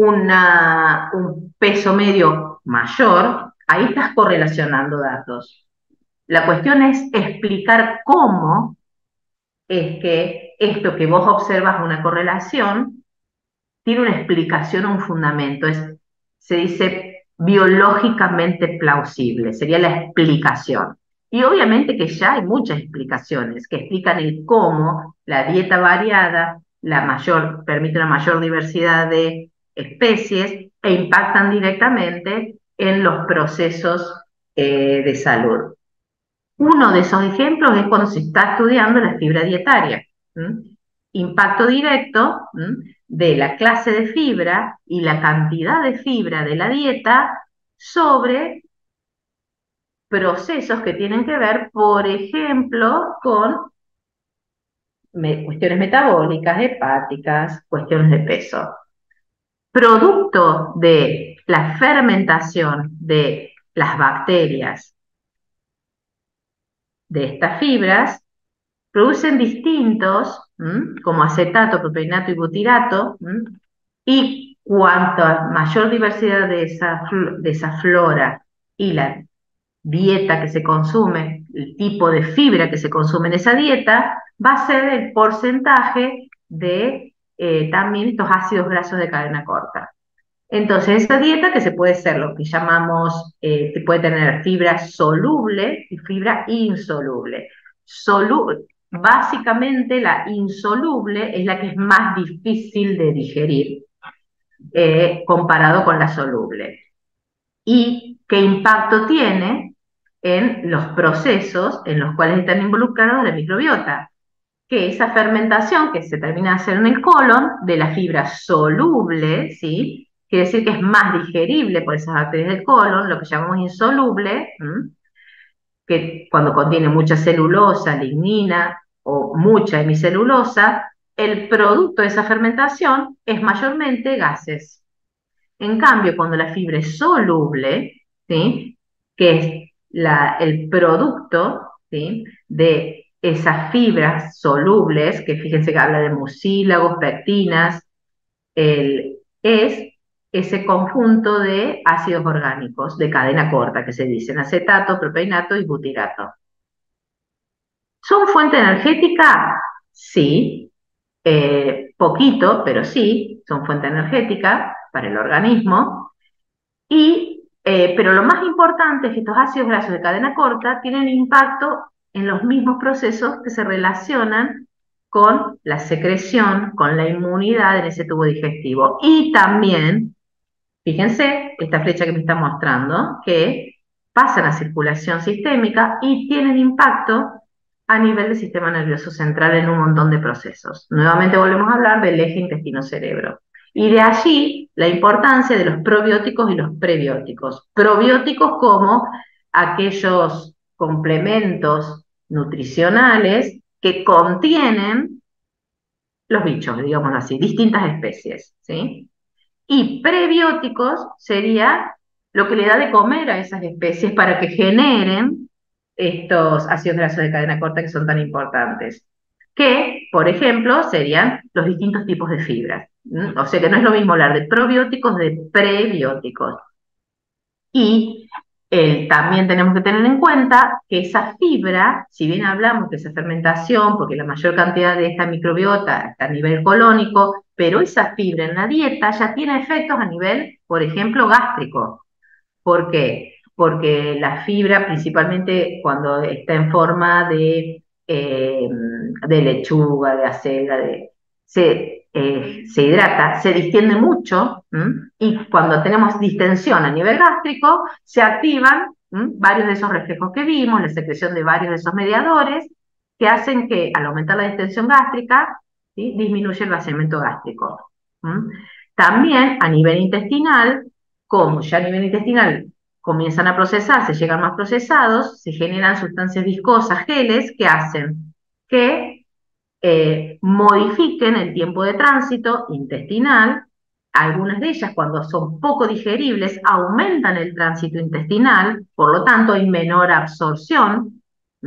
A: un peso medio mayor. Ahí estás correlacionando datos. La cuestión es explicar cómo es que esto que vos observas una correlación tiene una explicación, un fundamento, se dice biológicamente plausible, sería la explicación. Y obviamente que ya hay muchas explicaciones que explican el cómo la dieta variada permite una mayor diversidad de especies e impactan directamente en los procesos de salud. Uno de esos ejemplos es cuando se está estudiando la fibra dietaria. Impacto directo de la clase de fibra y la cantidad de fibra de la dieta sobre procesos que tienen que ver, por ejemplo, con cuestiones metabólicas, hepáticas, cuestiones de peso. Producto de la fermentación de las bacterias de estas fibras, producen distintos, como acetato, propionato y butirato, y cuanto mayor diversidad de esa flora y la dieta que se consume, el tipo de fibra que se consume en esa dieta, va a ser el porcentaje de también estos ácidos grasos de cadena corta. Entonces, esa dieta que se puede ser lo que llamamos, que puede tener fibra soluble y fibra insoluble. Básicamente la insoluble es la que es más difícil de digerir comparado con la soluble. ¿Y qué impacto tiene en los procesos en los cuales están involucrados la microbiota? Que esa fermentación que se termina de hacer en el colon de la fibra soluble, ¿sí? Quiere decir que es más digerible por esas bacterias del colon, lo que llamamos insoluble, que cuando contiene mucha celulosa, lignina o mucha hemicelulosa, el producto de esa fermentación es mayormente gases. En cambio, cuando la fibra es soluble, ¿sí? Que es el producto, ¿sí? De esas fibras solubles, que fíjense que habla de mucílagos, pectinas, es ese conjunto de ácidos orgánicos de cadena corta que se dicen acetato, propeinato y butirato. ¿Son fuente energética? Sí, poquito, pero sí, son fuente energética para el organismo. Pero lo más importante es que estos ácidos grasos de cadena corta tienen impacto en los mismos procesos que se relacionan con la secreción, con la inmunidad en ese tubo digestivo. Y también, fíjense, esta flecha que me está mostrando, que pasan a circulación sistémica y tienen impacto a nivel del sistema nervioso central en un montón de procesos. Nuevamente volvemos a hablar del eje intestino-cerebro. Y de allí la importancia de los probióticos y los prebióticos. Probióticos como aquellos complementos nutricionales que contienen los bichos, digamos así, distintas especies, ¿sí? Y prebióticos sería lo que le da de comer a esas especies para que generen estos ácidos grasos de cadena corta que son tan importantes. Que, por ejemplo, serían los distintos tipos de fibras. O sea que no es lo mismo hablar de probióticos de prebióticos. Y también tenemos que tener en cuenta que esa fibra, si bien hablamos de esa fermentación, porque la mayor cantidad de esta microbiota está a nivel colónico, pero esa fibra en la dieta ya tiene efectos a nivel, por ejemplo, gástrico. ¿Por qué? Porque la fibra, principalmente cuando está en forma de lechuga, de acelga, se hidrata, se distiende mucho, y cuando tenemos distensión a nivel gástrico, se activan varios de esos reflejos que vimos, la secreción de varios de esos mediadores, que hacen que al aumentar la distensión gástrica, ¿sí?, disminuye el vaciamiento gástrico. También a nivel intestinal, como ya a nivel intestinal comienzan a procesarse, llegan más procesados, se generan sustancias viscosas, geles, que hacen que modifiquen el tiempo de tránsito intestinal. Algunas de ellas, cuando son poco digeribles, aumentan el tránsito intestinal, por lo tanto hay menor absorción.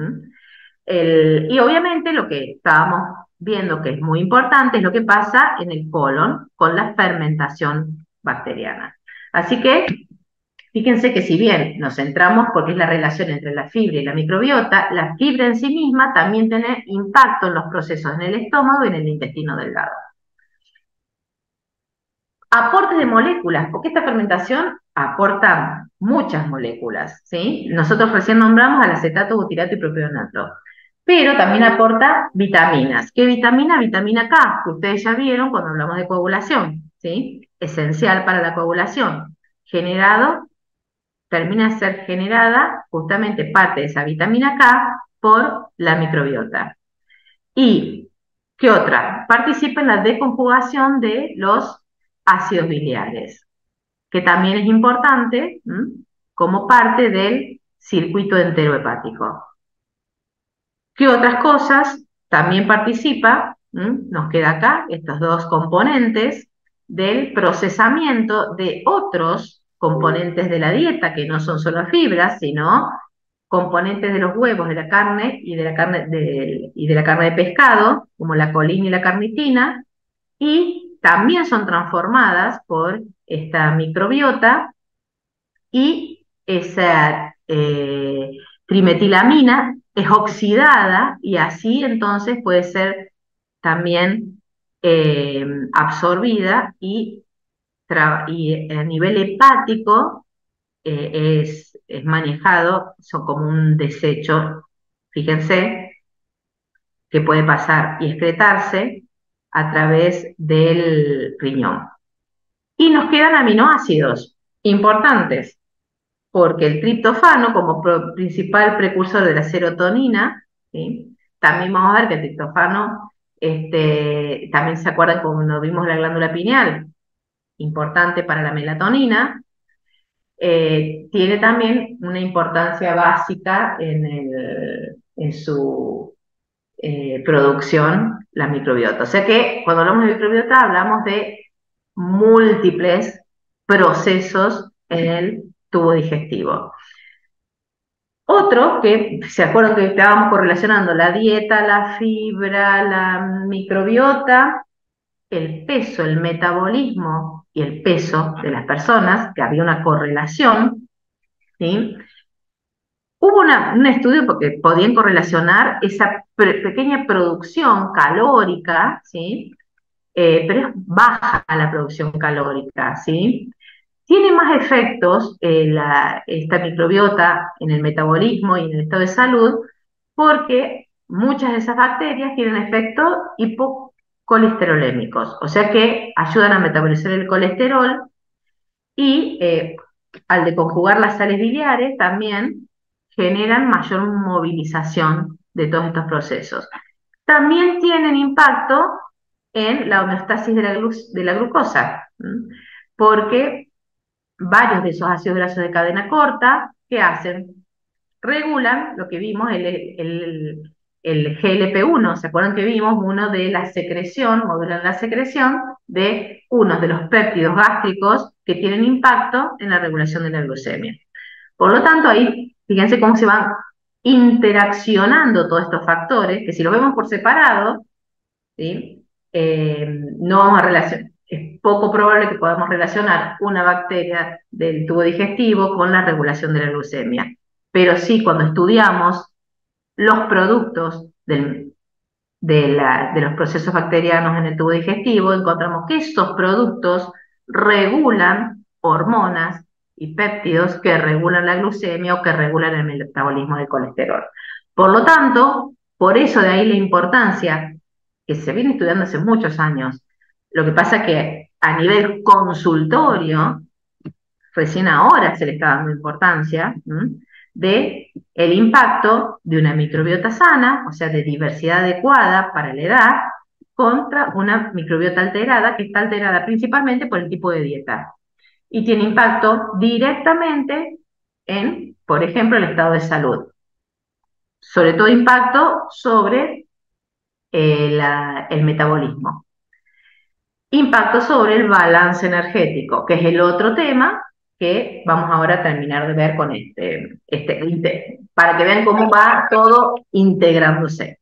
A: Y obviamente lo que estábamos viendo que es muy importante es lo que pasa en el colon con la fermentación bacteriana. Así que fíjense que si bien nos centramos porque es la relación entre la fibra y la microbiota, la fibra en sí misma también tiene impacto en los procesos en el estómago y en el intestino delgado. Aportes de moléculas, porque esta fermentación aporta muchas moléculas, ¿sí? Nosotros recién nombramos al acetato, butirato y propionato, pero también aporta vitaminas. ¿Qué vitamina? Vitamina K, que ustedes ya vieron cuando hablamos de coagulación, ¿sí? Esencial para la coagulación. Termina de ser generada justamente parte de esa vitamina K por la microbiota. ¿Y qué otra? Participa en la deconjugación de los ácidos biliares, que también es importante como parte del circuito enterohepático. ¿Qué otras cosas también participa? Nos queda acá estos dos componentes del procesamiento de otros componentes de la dieta, que no son solo fibras, sino componentes de los huevos, de la carne y de la carne de pescado, como la colina y la carnitina, y también son transformadas por esta microbiota, y esa trimetilamina es oxidada y así entonces puede ser también absorbida y a nivel hepático es manejado como un desecho, fíjense, que puede pasar y excretarse a través del riñón. Y nos quedan aminoácidos importantes, porque el triptofano, como principal precursor de la serotonina, ¿sí? También vamos a ver que el triptofano, también se acuerdan cuando vimos la glándula pineal, importante para la melatonina, tiene también una importancia básica en su producción, la microbiota. O sea que cuando hablamos de microbiota hablamos de múltiples procesos en el tubo digestivo. Otro que, ¿se acuerdan que estábamos correlacionando la dieta, la fibra, la microbiota, el peso, el metabolismo y el peso de las personas, que había una correlación, ¿sí? Hubo un estudio porque podían correlacionar esa pequeña producción calórica, ¿sí? Pero es baja la producción calórica, ¿sí? Tiene más efectos esta microbiota en el metabolismo y en el estado de salud, porque muchas de esas bacterias tienen efectos hipocolesterolémicos, o sea que ayudan a metabolizar el colesterol y al deconjugar las sales biliares también generan mayor movilización de todos estos procesos. También tienen impacto en la homeostasis de la glucosa, porque varios de esos ácidos grasos de cadena corta, ¿qué hacen? Regulan lo que vimos, el GLP-1, ¿se acuerdan que vimos uno de la secreción, modulan la secreción de uno de los péptidos gástricos que tienen impacto en la regulación de la glucemia? Por lo tanto, ahí fíjense cómo se van interaccionando todos estos factores, que si los vemos por separado, ¿sí? No vamos a relacionar, es poco probable que podamos relacionar una bacteria del tubo digestivo con la regulación de la glucemia. Pero sí, cuando estudiamos los productos de los procesos bacterianos en el tubo digestivo, encontramos que estos productos regulan hormonas y péptidos que regulan la glucemia o que regulan el metabolismo del colesterol. Por lo tanto, por eso de ahí la importancia que se viene estudiando hace muchos años. Lo que pasa es que a nivel consultorio, recién ahora se le está dando importancia, de el impacto de una microbiota sana, o sea, de diversidad adecuada para la edad, contra una microbiota alterada, que está alterada principalmente por el tipo de dieta. Y tiene impacto directamente en, por ejemplo, el estado de salud. Sobre todo impacto sobre el metabolismo. Impacto sobre el balance energético, que es el otro tema que vamos ahora a terminar de ver con para que vean cómo va todo integrándose.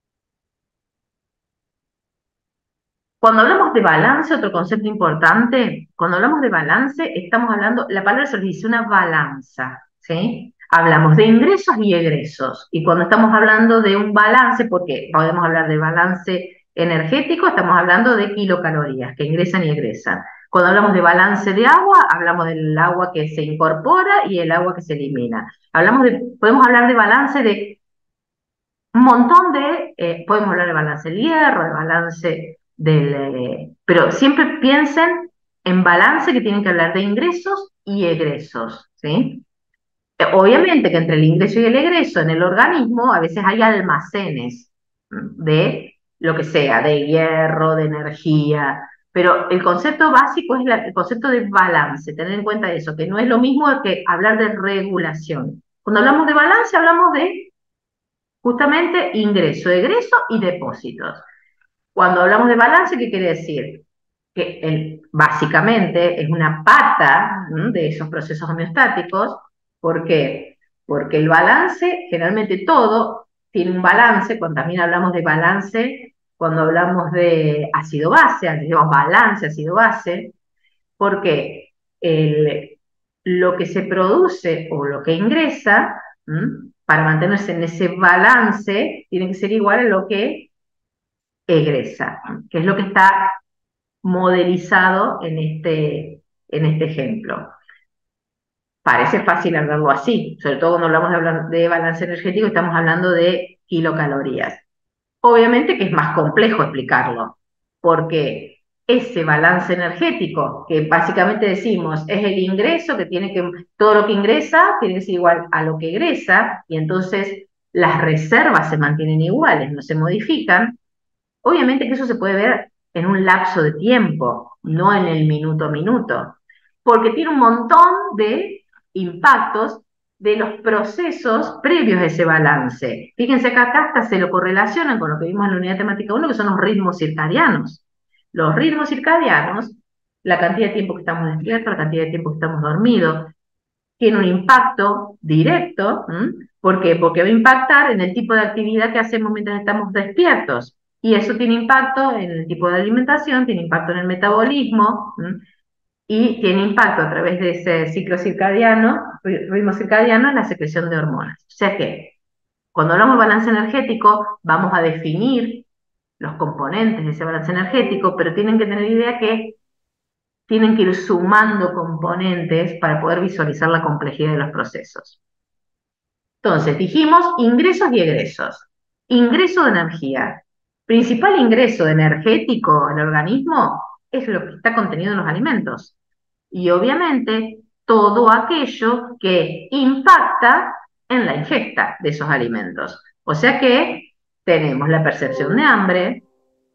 A: Cuando hablamos de balance, otro concepto importante, cuando hablamos de balance, estamos hablando, la palabra se dice una balanza, ¿sí? Hablamos de ingresos y egresos. Y cuando estamos hablando de un balance, porque podemos hablar de balance energético, estamos hablando de kilocalorías que ingresan y egresan. Cuando hablamos de balance de agua, hablamos del agua que se incorpora y el agua que se elimina. Podemos hablar de balance de un montón podemos hablar de balance del hierro, de balance pero siempre piensen en balance que tienen que hablar de ingresos y egresos, ¿sí? Obviamente que entre el ingreso y el egreso en el organismo a veces hay almacenes de lo que sea, de hierro, de energía, pero el concepto básico es el concepto de balance, tener en cuenta eso, que no es lo mismo que hablar de regulación. Cuando hablamos de balance hablamos de justamente ingreso, egreso y depósitos. Cuando hablamos de balance, ¿qué quiere decir? Que básicamente es una pata de esos procesos homeostáticos. ¿Por qué? Porque el balance, generalmente todo tiene un balance, cuando también hablamos de balance, cuando hablamos de ácido-base, decimos balance ácido-base, porque lo que se produce o lo que ingresa, para mantenerse en ese balance, tiene que ser igual a lo que egresa, que es lo que está modelizado en este ejemplo. Parece fácil hablarlo así, sobre todo cuando hablamos de balance energético, estamos hablando de kilocalorías. Obviamente que es más complejo explicarlo, porque ese balance energético, que básicamente decimos es el ingreso, todo lo que ingresa tiene que ser igual a lo que egresa, y entonces las reservas se mantienen iguales, no se modifican. Obviamente que eso se puede ver en un lapso de tiempo, no en el minuto a minuto, porque tiene un montón de impactos de los procesos previos a ese balance. Fíjense que acá hasta se lo correlacionan con lo que vimos en la unidad temática 1, que son los ritmos circadianos. Los ritmos circadianos, la cantidad de tiempo que estamos despiertos, la cantidad de tiempo que estamos dormidos, tiene un impacto directo. ¿Por qué? Porque va a impactar en el tipo de actividad que hacemos mientras estamos despiertos. Y eso tiene impacto en el tipo de alimentación, tiene impacto en el metabolismo, y tiene impacto a través de ese ciclo circadiano, ritmo circadiano, en la secreción de hormonas. O sea que, cuando hablamos de balance energético, vamos a definir los componentes de ese balance energético, pero tienen que tener idea que tienen que ir sumando componentes para poder visualizar la complejidad de los procesos. Entonces, dijimos ingresos y egresos. Ingreso de energía. Principal ingreso energético al organismo es lo que está contenido en los alimentos. Y obviamente todo aquello que impacta en la ingesta de esos alimentos. O sea que tenemos la percepción de hambre,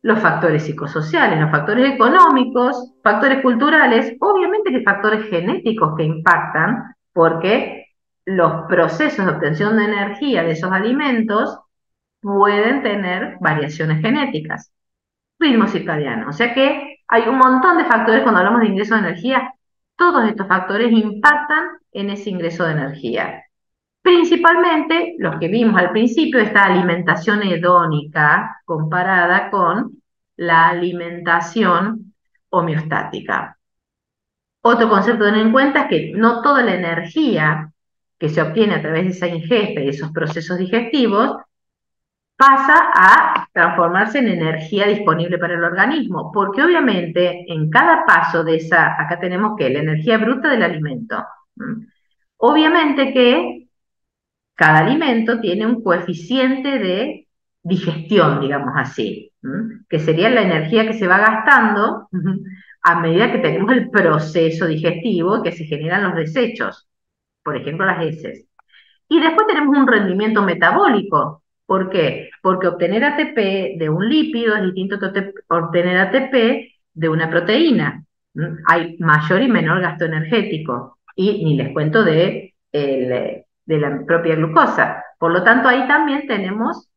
A: los factores psicosociales, los factores económicos, factores culturales, obviamente que factores genéticos que impactan, porque los procesos de obtención de energía de esos alimentos pueden tener variaciones genéticas, ritmo circadiano. O sea que hay un montón de factores cuando hablamos de ingreso de energía, todos estos factores impactan en ese ingreso de energía. Principalmente los que vimos al principio, esta alimentación hedónica comparada con la alimentación homeostática. Otro concepto a tener en cuenta es que no toda la energía que se obtiene a través de esa ingesta y esos procesos digestivos pasa a transformarse en energía disponible para el organismo, porque obviamente en cada paso de esa, acá tenemos que la energía bruta del alimento. Obviamente que cada alimento tiene un coeficiente de digestión, digamos así, que sería la energía que se va gastando a medida que tenemos el proceso digestivo que se generan los desechos, por ejemplo las heces. Y después tenemos un rendimiento metabólico. ¿Por qué? Porque obtener ATP de un lípido es distinto que obtener ATP de una proteína. Hay mayor y menor gasto energético. Y ni les cuento de la propia glucosa. Por lo tanto, ahí también tenemos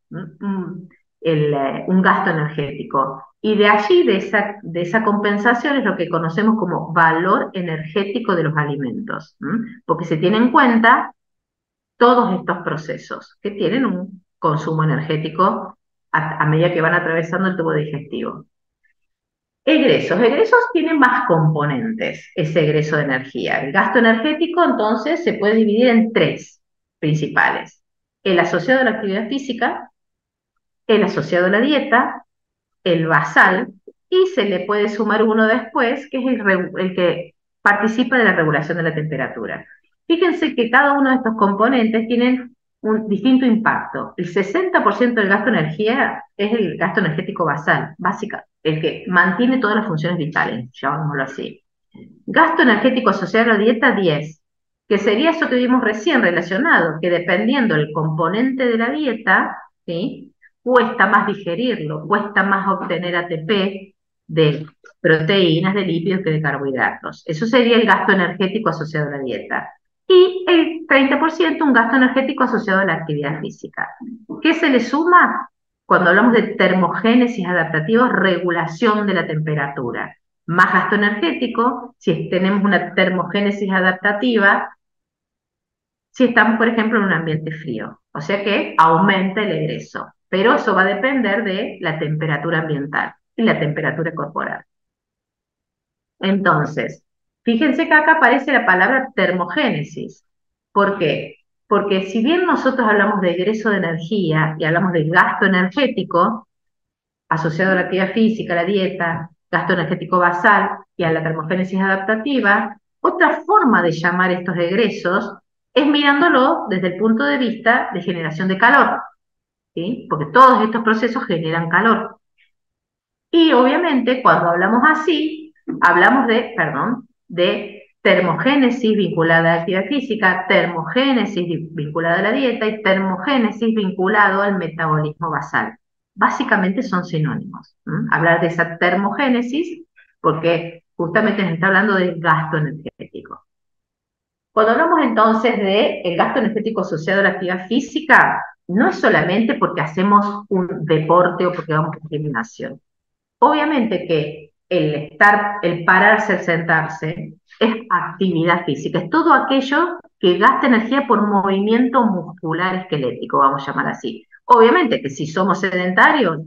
A: un gasto energético. Y de allí, de esa compensación, es lo que conocemos como valor energético de los alimentos. Porque se tiene en cuenta todos estos procesos que tienen un consumo energético a medida que van atravesando el tubo digestivo. Egresos. Egresos tienen más componentes, ese egreso de energía. El gasto energético, entonces, se puede dividir en tres principales. El asociado a la actividad física, el asociado a la dieta, el basal, y se le puede sumar uno después, que es el que participa de la regulación de la temperatura. Fíjense que cada uno de estos componentes tienen un distinto impacto. El 60% del gasto de energía es el gasto energético basal, básica, el que mantiene todas las funciones vitales, llamémoslo así. Gasto energético asociado a la dieta, 10, que sería eso que vimos recién relacionado, que dependiendo del componente de la dieta, ¿sí?, cuesta más digerirlo, cuesta más obtener ATP de proteínas, de lípidos que de carbohidratos. Eso sería el gasto energético asociado a la dieta. Y el 30% un gasto energético asociado a la actividad física. ¿Qué se le suma? Cuando hablamos de termogénesis adaptativa, regulación de la temperatura. Más gasto energético si tenemos una termogénesis adaptativa, si estamos, por ejemplo, en un ambiente frío. O sea que aumenta el egreso. Pero eso va a depender de la temperatura ambiental y la temperatura corporal. Entonces, fíjense que acá aparece la palabra termogénesis. ¿Por qué? Porque si bien nosotros hablamos de egreso de energía y hablamos de gasto energético, asociado a la actividad física, a la dieta, gasto energético basal y a la termogénesis adaptativa, otra forma de llamar estos egresos es mirándolo desde el punto de vista de generación de calor, ¿sí? Porque todos estos procesos generan calor. Y obviamente cuando hablamos así, hablamos de termogénesis vinculada a la actividad física, termogénesis vinculada a la dieta y termogénesis vinculado al metabolismo basal. Básicamente son sinónimos. Hablar de esa termogénesis porque justamente nos está hablando del gasto energético. Cuando hablamos entonces del gasto energético asociado a la actividad física, no es solamente porque hacemos un deporte o porque vamos al gimnasio. Obviamente que el pararse, el sentarse, es actividad física, es todo aquello que gasta energía por movimiento muscular esquelético, vamos a llamar así. Obviamente que si somos sedentarios,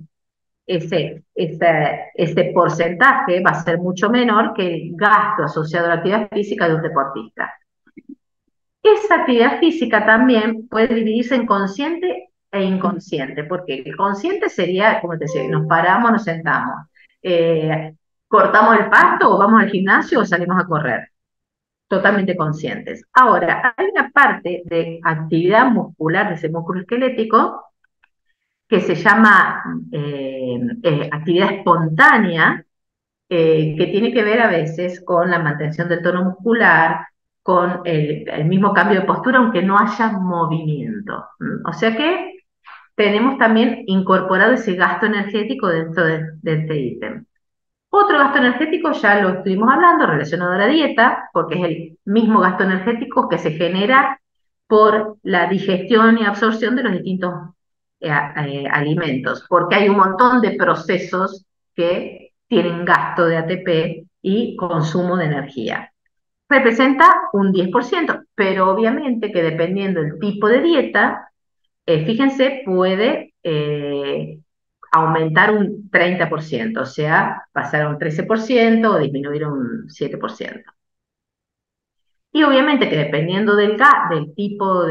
A: ese porcentaje va a ser mucho menor que el gasto asociado a la actividad física de un deportista. Esa actividad física también puede dividirse en consciente e inconsciente, porque el consciente sería, como te decía, nos paramos, nos sentamos, cortamos el pasto o vamos al gimnasio o salimos a correr, totalmente conscientes. Ahora, hay una parte de actividad muscular de ese músculo esquelético que se llama actividad espontánea, que tiene que ver a veces con la mantención del tono muscular, con el mismo cambio de postura, aunque no haya movimiento. O sea que tenemos también incorporado ese gasto energético dentro de este ítem. Otro gasto energético ya lo estuvimos hablando relacionado a la dieta, porque es el mismo gasto energético que se genera por la digestión y absorción de los distintos alimentos, porque hay un montón de procesos que tienen gasto de ATP y consumo de energía. Representa un 10%, pero obviamente que dependiendo del tipo de dieta, fíjense, puede aumentar un 30%, o sea, pasar a un 13% o disminuir un 7%. Y obviamente que dependiendo del tipo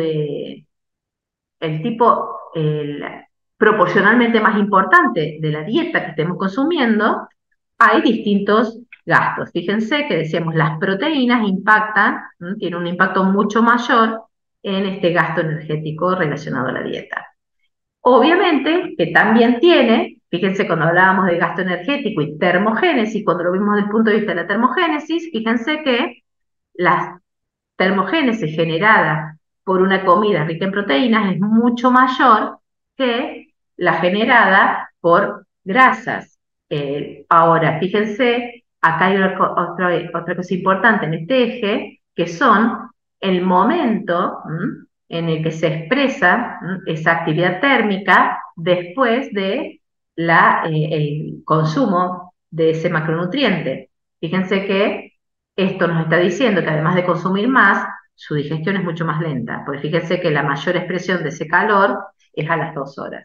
A: el proporcionalmente más importante de la dieta que estemos consumiendo, hay distintos gastos. Fíjense que decíamos, las proteínas impactan, tienen un impacto mucho mayor en este gasto energético relacionado a la dieta. Obviamente que también tiene, fíjense cuando hablábamos de gasto energético y termogénesis, cuando lo vimos desde el punto de vista de la termogénesis, fíjense que la termogénesis generada por una comida rica en proteínas es mucho mayor que la generada por grasas. Ahora, fíjense, acá hay otra cosa importante en este eje, que son el momento en el que se expresa esa actividad térmica después de el consumo de ese macronutriente. Fíjense que esto nos está diciendo que además de consumir más, su digestión es mucho más lenta, porque fíjense que la mayor expresión de ese calor es a las 2 horas.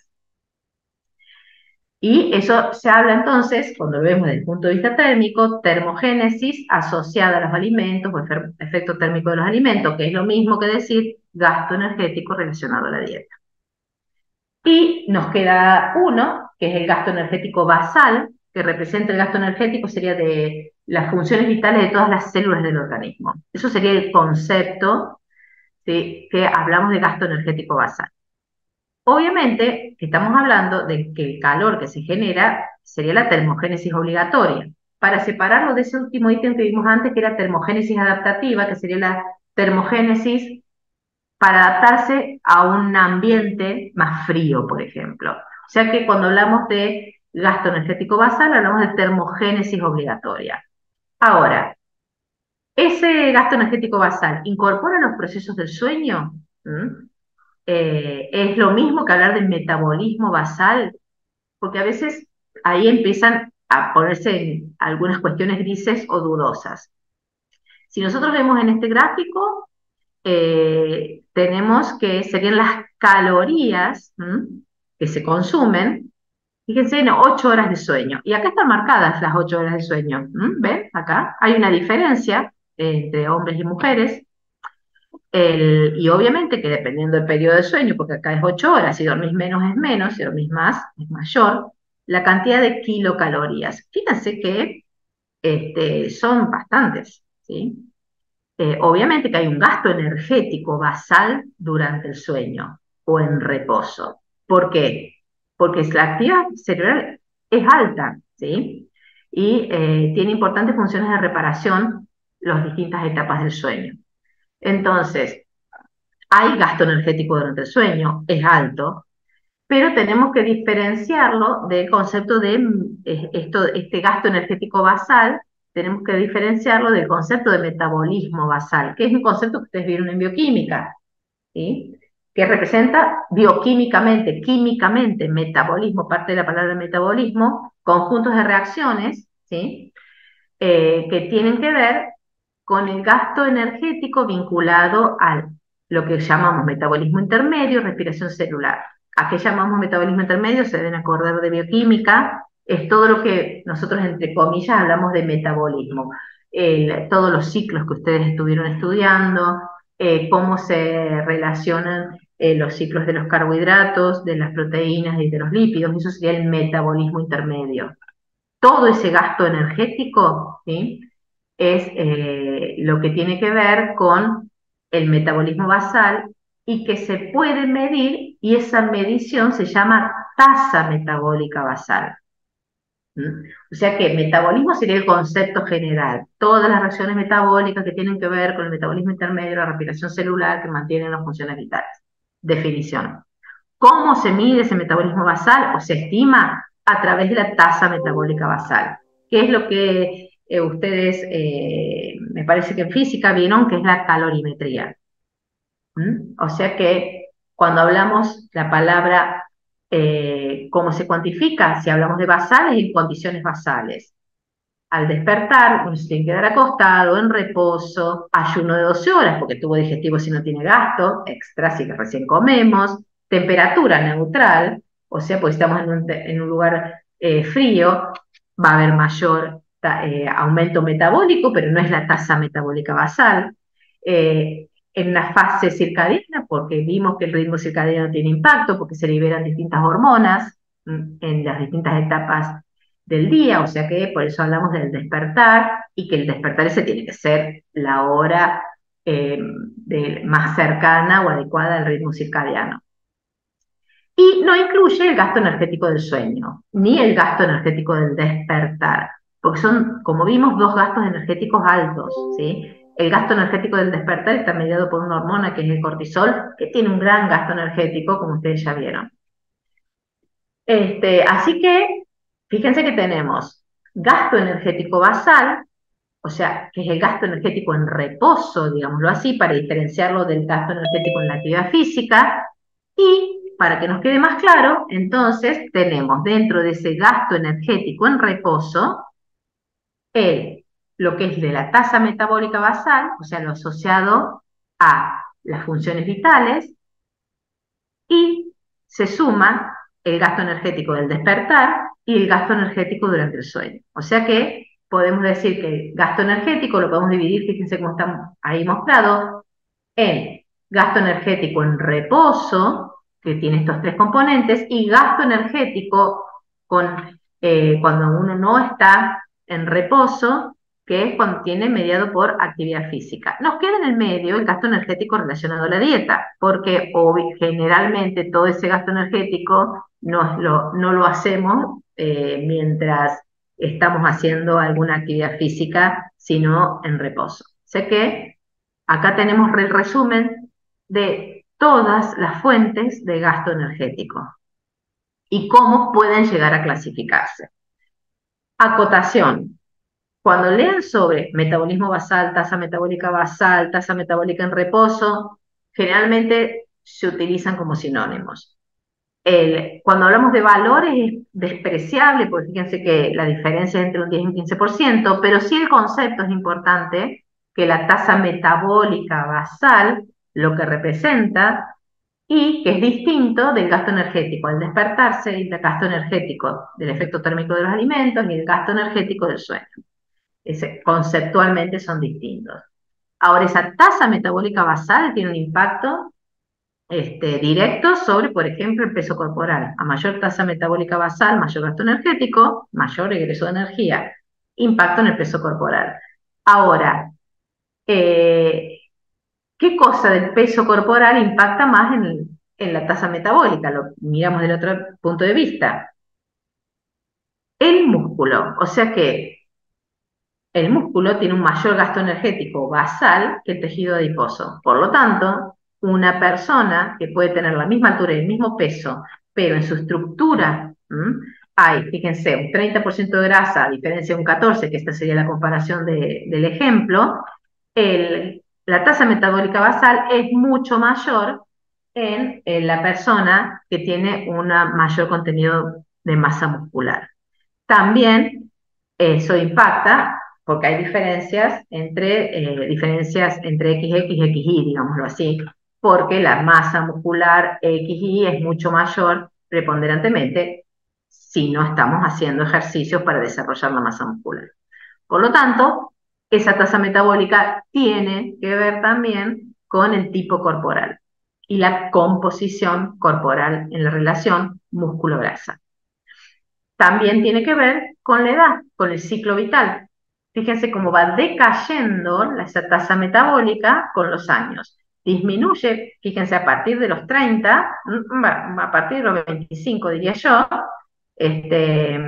A: Y eso se habla entonces, cuando lo vemos desde el punto de vista térmico, termogénesis asociada a los alimentos o efecto térmico de los alimentos, que es lo mismo que decir gasto energético relacionado a la dieta. Y nos queda uno, que es el gasto energético basal, que representa el gasto energético, sería de las funciones vitales de todas las células del organismo. Eso sería el concepto, ¿sí?, que hablamos de gasto energético basal. Obviamente que estamos hablando de que el calor que se genera sería la termogénesis obligatoria. Para separarlo de ese último ítem que vimos antes, que era termogénesis adaptativa, que sería la termogénesis para adaptarse a un ambiente más frío, por ejemplo. O sea que cuando hablamos de gasto energético basal, hablamos de termogénesis obligatoria. Ahora, ¿ese gasto energético basal incorpora los procesos del sueño? ¿Es lo mismo que hablar del metabolismo basal? Porque a veces ahí empiezan a ponerse algunas cuestiones grises o dudosas. Si nosotros vemos en este gráfico, tenemos que serían las calorías que se consumen. Fíjense en 8 horas de sueño. Y acá están marcadas las 8 horas de sueño. ¿Ven? Acá hay una diferencia entre hombres y mujeres. Y obviamente que dependiendo del periodo de sueño, porque acá es 8 horas, si dormís menos es menos, si dormís más es mayor, la cantidad de kilocalorías. Fíjense que son bastantes, ¿sí? Obviamente que hay un gasto energético basal durante el sueño o en reposo. ¿Por qué? Porque la actividad cerebral es alta, ¿sí? Y tiene importantes funciones de reparación las distintas etapas del sueño. Entonces, hay gasto energético durante el sueño, es alto, pero tenemos que diferenciarlo del concepto de este gasto energético basal, tenemos que diferenciarlo del concepto de metabolismo basal, que es un concepto que ustedes vieron en bioquímica, ¿sí?, que representa bioquímicamente, químicamente, metabolismo, parte de la palabra metabolismo, conjuntos de reacciones, ¿sí?, que tienen que ver con el gasto energético vinculado a lo que llamamos metabolismo intermedio, respiración celular. ¿A qué llamamos metabolismo intermedio? Se deben acordar de bioquímica, es todo lo que nosotros entre comillas hablamos de metabolismo. Todos los ciclos que ustedes estuvieron estudiando, cómo se relacionan los ciclos de los carbohidratos, de las proteínas y de los lípidos, eso sería el metabolismo intermedio. Todo ese gasto energético, ¿sí?, es lo que tiene que ver con el metabolismo basal y que se puede medir, y esa medición se llama tasa metabólica basal. O sea que metabolismo sería el concepto general, todas las reacciones metabólicas que tienen que ver con el metabolismo intermedio, la respiración celular que mantienen las funciones vitales. Definición. ¿Cómo se mide ese metabolismo basal o se estima? A través de la tasa metabólica basal, que es lo que ustedes, me parece que en física vieron, que es la calorimetría. O sea que cuando hablamos la palabra, ¿cómo se cuantifica? Si hablamos de basales, en condiciones basales. Al despertar, uno se tiene que quedar acostado, en reposo, ayuno de 12 horas, porque tubo digestivo si no tiene gasto, extra si que recién comemos, temperatura neutral, o sea, pues estamos en un lugar frío, va a haber mayor aumento metabólico, pero no es la tasa metabólica basal. En la fase circadiana, porque vimos que el ritmo circadiano tiene impacto, porque se liberan distintas hormonas en las distintas etapas del día, o sea que por eso hablamos del despertar y que el despertar ese tiene que ser la hora más cercana o adecuada al ritmo circadiano. Y no incluye el gasto energético del sueño, ni el gasto energético del despertar, porque son, como vimos, dos gastos energéticos altos, ¿sí? El gasto energético del despertar está mediado por una hormona que es el cortisol, que tiene un gran gasto energético, como ustedes ya vieron. Así que, fíjense que tenemos gasto energético basal, o sea, que es el gasto energético en reposo, digámoslo así, para diferenciarlo del gasto energético en la actividad física. Y para que nos quede más claro, entonces tenemos dentro de ese gasto energético en reposo el, lo que es de la tasa metabólica basal, o sea, lo asociado a las funciones vitales, y se suma el gasto energético del despertar y el gasto energético durante el sueño. O sea que podemos decir que el gasto energético lo podemos dividir, fíjense cómo está ahí mostrado, en gasto energético en reposo, que tiene estos tres componentes, y gasto energético cuando uno no está en reposo, que es cuando tiene mediado por actividad física. Nos queda en el medio el gasto energético relacionado a la dieta, porque generalmente todo ese gasto energético no lo hacemos mientras estamos haciendo alguna actividad física, sino en reposo. Sé que acá tenemos el resumen de todas las fuentes de gasto energético y cómo pueden llegar a clasificarse. Acotación. Cuando lean sobre metabolismo basal, tasa metabólica en reposo, generalmente se utilizan como sinónimos. Cuando hablamos de valores es despreciable, porque fíjense que la diferencia es entre un 10 y un 15%, pero sí el concepto es importante, que la tasa metabólica basal, lo que representa, y que es distinto del gasto energético al despertarse, y del gasto energético del efecto térmico de los alimentos y el gasto energético del sueño. Conceptualmente son distintos. Ahora, esa tasa metabólica basal tiene un impacto directo sobre, por ejemplo, el peso corporal. A mayor tasa metabólica basal, mayor gasto energético, mayor egreso de energía, impacto en el peso corporal. Ahora, ¿qué cosa del peso corporal impacta más en la tasa metabólica? Lo miramos del otro punto de vista. El músculo, o sea que el músculo tiene un mayor gasto energético basal que el tejido adiposo. Por lo tanto, una persona que puede tener la misma altura y el mismo peso, pero en su estructura hay, fíjense, un 30% de grasa, a diferencia de un 14%, que esta sería la comparación del ejemplo, la tasa metabólica basal es mucho mayor en la persona que tiene un mayor contenido de masa muscular. También eso impacta porque hay diferencias entre XX y XY, digámoslo así, porque la masa muscular XY es mucho mayor preponderantemente si no estamos haciendo ejercicios para desarrollar la masa muscular. Por lo tanto, esa tasa metabólica tiene que ver también con el tipo corporal y la composición corporal en la relación músculo-grasa. También tiene que ver con la edad, con el ciclo vital. Fíjense cómo va decayendo esa tasa metabólica con los años. Disminuye, fíjense, a partir de los 30, a partir de los 25, diría yo, este,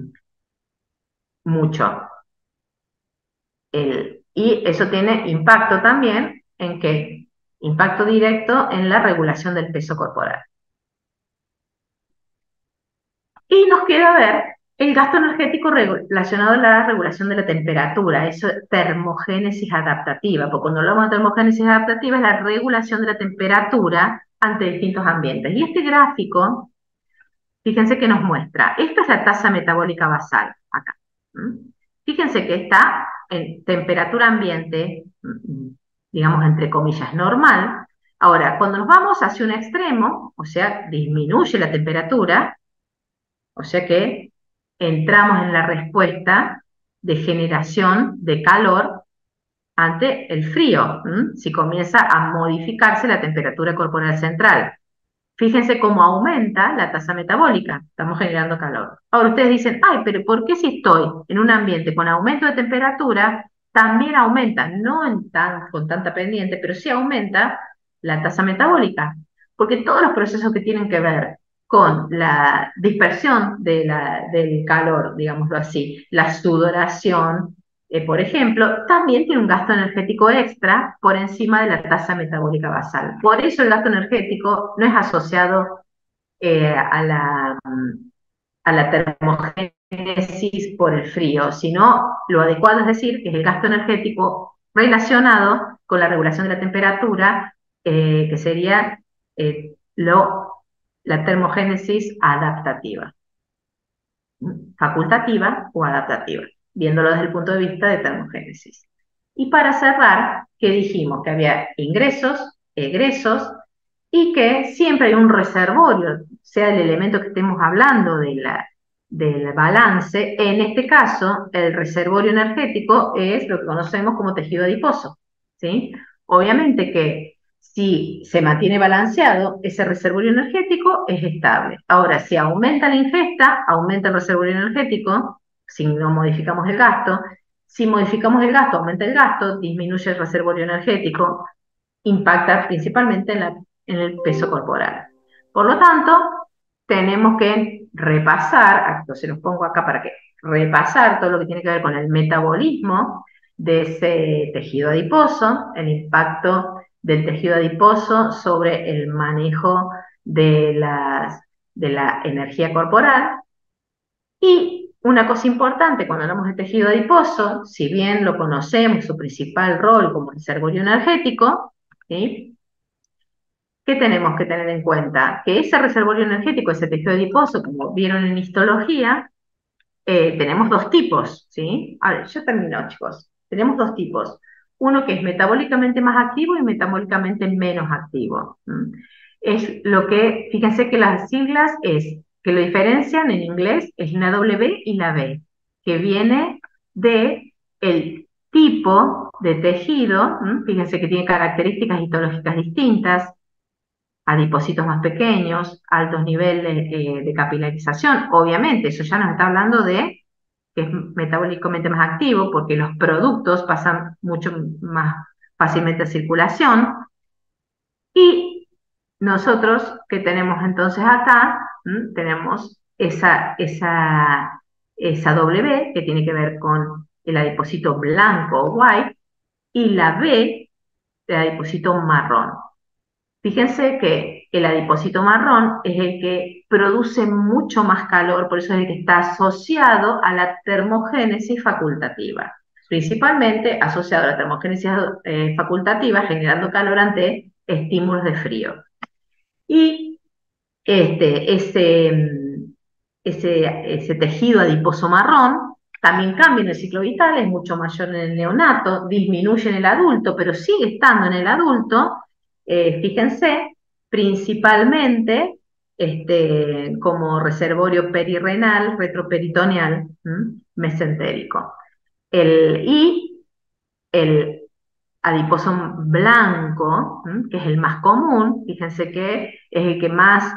A: mucho. Y eso tiene impacto también en qué? Impacto directo en la regulación del peso corporal. Y nos queda ver el gasto energético relacionado a la regulación de la temperatura, eso es termogénesis adaptativa, porque cuando hablamos de termogénesis adaptativa es la regulación de la temperatura ante distintos ambientes. Y este gráfico, fíjense que nos muestra, esta es la tasa metabólica basal, acá. Fíjense que está en temperatura ambiente, digamos entre comillas, normal. Ahora, cuando nos vamos hacia un extremo, o sea, disminuye la temperatura, o sea que entramos en la respuesta de generación de calor ante el frío, si comienza a modificarse la temperatura corporal central. Fíjense cómo aumenta la tasa metabólica, estamos generando calor. Ahora ustedes dicen, ay, pero ¿por qué si estoy en un ambiente con aumento de temperatura, también aumenta, no con tanta pendiente, pero sí aumenta la tasa metabólica? Porque todos los procesos que tienen que ver con la dispersión del calor, digámoslo así, la sudoración, por ejemplo, también tiene un gasto energético extra por encima de la tasa metabólica basal. Por eso el gasto energético no es asociado a la termogénesis por el frío, sino lo adecuado es decir que es el gasto energético relacionado con la regulación de la temperatura, que sería la termogénesis adaptativa, facultativa o adaptativa, viéndolo desde el punto de vista de termogénesis. Y para cerrar, ¿qué dijimos? Que había ingresos, egresos, y que siempre hay un reservorio, sea el elemento que estemos hablando del balance. En este caso, el reservorio energético es lo que conocemos como tejido adiposo, ¿sí? Obviamente que si se mantiene balanceado, ese reservorio energético es estable. Ahora, si aumenta la ingesta, aumenta el reservorio energético, si no modificamos el gasto. Si modificamos el gasto, aumenta el gasto, disminuye el reservorio energético, impacta principalmente en el peso corporal. Por lo tanto, tenemos que repasar, entonces los pongo acá para que repasar todo lo que tiene que ver con el metabolismo de ese tejido adiposo, el impacto del tejido adiposo sobre el manejo de la energía corporal. Y una cosa importante cuando hablamos de tejido adiposo, si bien lo conocemos, su principal rol como reservorio energético, ¿sí? ¿Qué tenemos que tener en cuenta? Que ese reservorio energético, ese tejido adiposo, como vieron en histología, tenemos dos tipos, ¿sí? A ver, yo termino, chicos. Tenemos dos tipos. Uno que es metabólicamente más activo y metabólicamente menos activo. Es lo que, fíjense que las siglas que lo diferencian en inglés, es la W y la B, que viene de el tipo de tejido, fíjense que tiene características histológicas distintas, adipocitos más pequeños, altos niveles de capilarización. Obviamente, eso ya nos está hablando de que es metabólicamente más activo porque los productos pasan mucho más fácilmente a circulación. Y nosotros que tenemos entonces acá, tenemos esa W que tiene que ver con el adipocito blanco o white y la B, el adipocito marrón. Fíjense que el adipocito marrón es el que produce mucho más calor, por eso es el que está asociado a la termogénesis facultativa, principalmente asociado a la termogénesis facultativa, generando calor ante estímulos de frío. Y ese tejido adiposo marrón también cambia en el ciclo vital, es mucho mayor en el neonato, disminuye en el adulto, pero sigue estando en el adulto, fíjense, principalmente como reservorio perirrenal, retroperitoneal, mesentérico. Y el adiposo blanco, que es el más común, fíjense que es el que más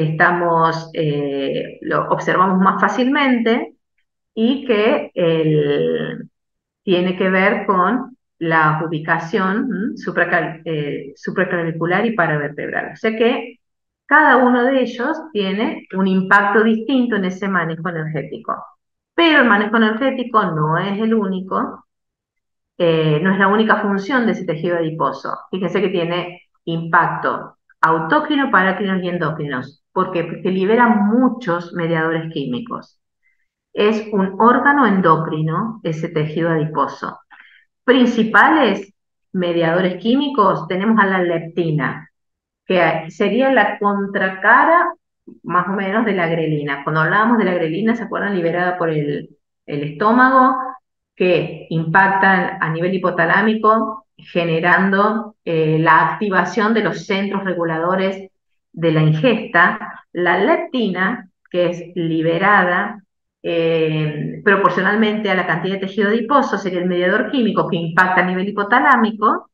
A: lo observamos más fácilmente y que tiene que ver con la ubicación supraclavicular y paravertebral. O sea que cada uno de ellos tiene un impacto distinto en ese manejo energético. Pero el manejo energético no es el único, no es la única función de ese tejido adiposo. Fíjense que tiene impacto autócrinos, parácrinos y endócrinos. ¿Por qué? Porque libera muchos mediadores químicos. Es un órgano endocrino, ese tejido adiposo. Principales mediadores químicos tenemos a la leptina, que sería la contracara más o menos de la grelina. Cuando hablábamos de la grelina, ¿se acuerdan? Liberada por el estómago, que impactan a nivel hipotalámico, generando la activación de los centros reguladores de la ingesta. La leptina, que es liberada proporcionalmente a la cantidad de tejido adiposo, sería el mediador químico que impacta a nivel hipotalámico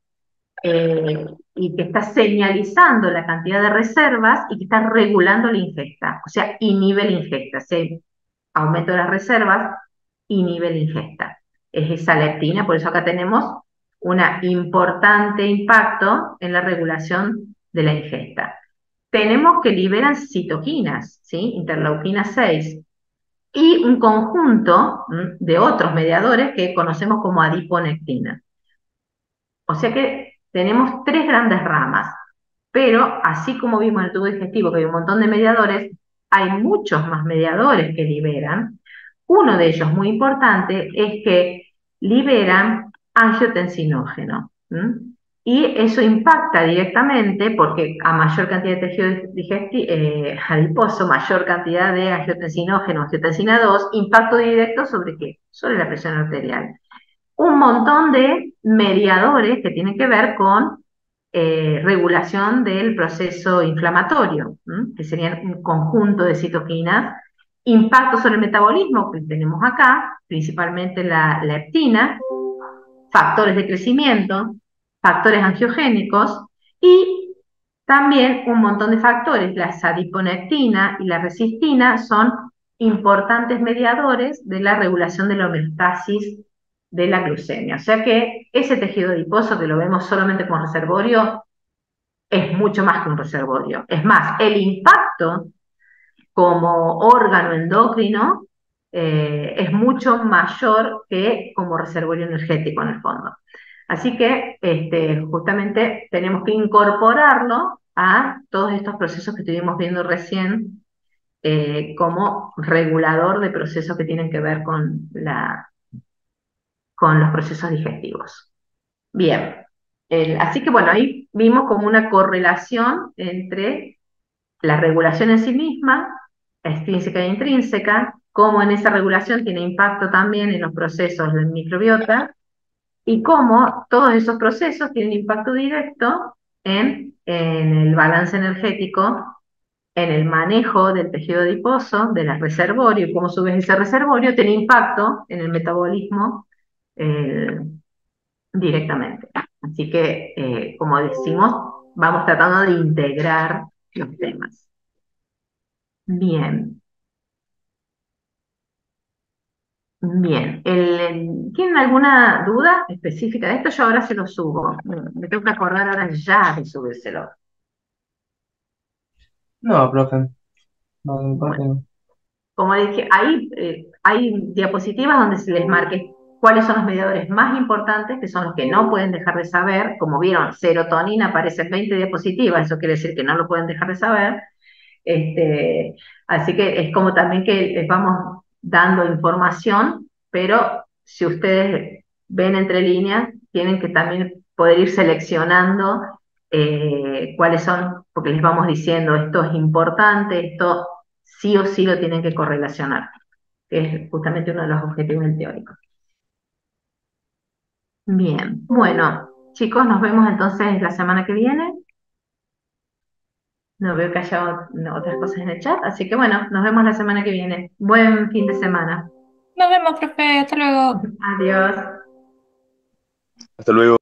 A: y que está señalizando la cantidad de reservas y que está regulando la ingesta, o sea, inhibe la ingesta, se aumento de las reservas, inhibe la ingesta. Es esa leptina, por eso acá tenemos un importante impacto en la regulación de la ingesta. Tenemos que liberan citoquinas, ¿sí? Interleuquina 6, y un conjunto de otros mediadores que conocemos como adiponectina. O sea que tenemos tres grandes ramas, pero así como vimos en el tubo digestivo que hay un montón de mediadores, hay muchos más mediadores que liberan. Uno de ellos muy importante es que liberan angiotensinógeno. Y eso impacta directamente porque a mayor cantidad de tejido adiposo, mayor cantidad de angiotensinógeno, angiotensina 2, impacto directo sobre qué? Sobre la presión arterial. Un montón de mediadores que tienen que ver con regulación del proceso inflamatorio, que serían un conjunto de citoquinas, impacto sobre el metabolismo que tenemos acá, principalmente la leptina, factores de crecimiento, factores angiogénicos y también un montón de factores. La adiponectina y la resistina son importantes mediadores de la regulación de la homeostasis de la glucemia. O sea que ese tejido adiposo que lo vemos solamente como reservorio es mucho más que un reservorio. Es más, el impacto como órgano endocrino es mucho mayor que como reservorio energético en el fondo. Así que justamente tenemos que incorporarlo a todos estos procesos que estuvimos viendo recién como regulador de procesos que tienen que ver con los procesos digestivos. Bien, así que bueno, ahí vimos como una correlación entre la regulación en sí misma, extrínseca e intrínseca, cómo en esa regulación tiene impacto también en los procesos del microbiota y cómo todos esos procesos tienen impacto directo en el balance energético, en el manejo del tejido adiposo, del reservorio, y cómo a su vez ese reservorio tiene impacto en el metabolismo eh, directamente. Así que, como decimos, vamos tratando de integrar los temas. Bien, bien. ¿Tienen alguna duda específica de esto? Yo ahora se lo subo. Me tengo que acordar ahora ya de subírselo.
B: No, profe, no, de mi
A: Bueno,
B: parte no.
A: como dije, ahí hay diapositivas donde se les marque cuáles son los mediadores más importantes, que son los que no pueden dejar de saber. Como vieron, serotonina aparece en 20 diapositivas, eso quiere decir que no lo pueden dejar de saber. Este, Así que es como también que les vamos dando información, pero si ustedes ven entre líneas, tienen que también poder ir seleccionando cuáles son, porque les vamos diciendo esto es importante, esto sí o sí lo tienen que correlacionar, que es justamente uno de los objetivos del teórico. Bien, bueno, chicos, nos vemos entonces la semana que viene. No veo que haya otras cosas en el chat, así que bueno, nos vemos la semana que viene. Buen fin de semana.
C: Nos vemos, profe. Hasta luego.
A: Adiós.
D: Hasta luego.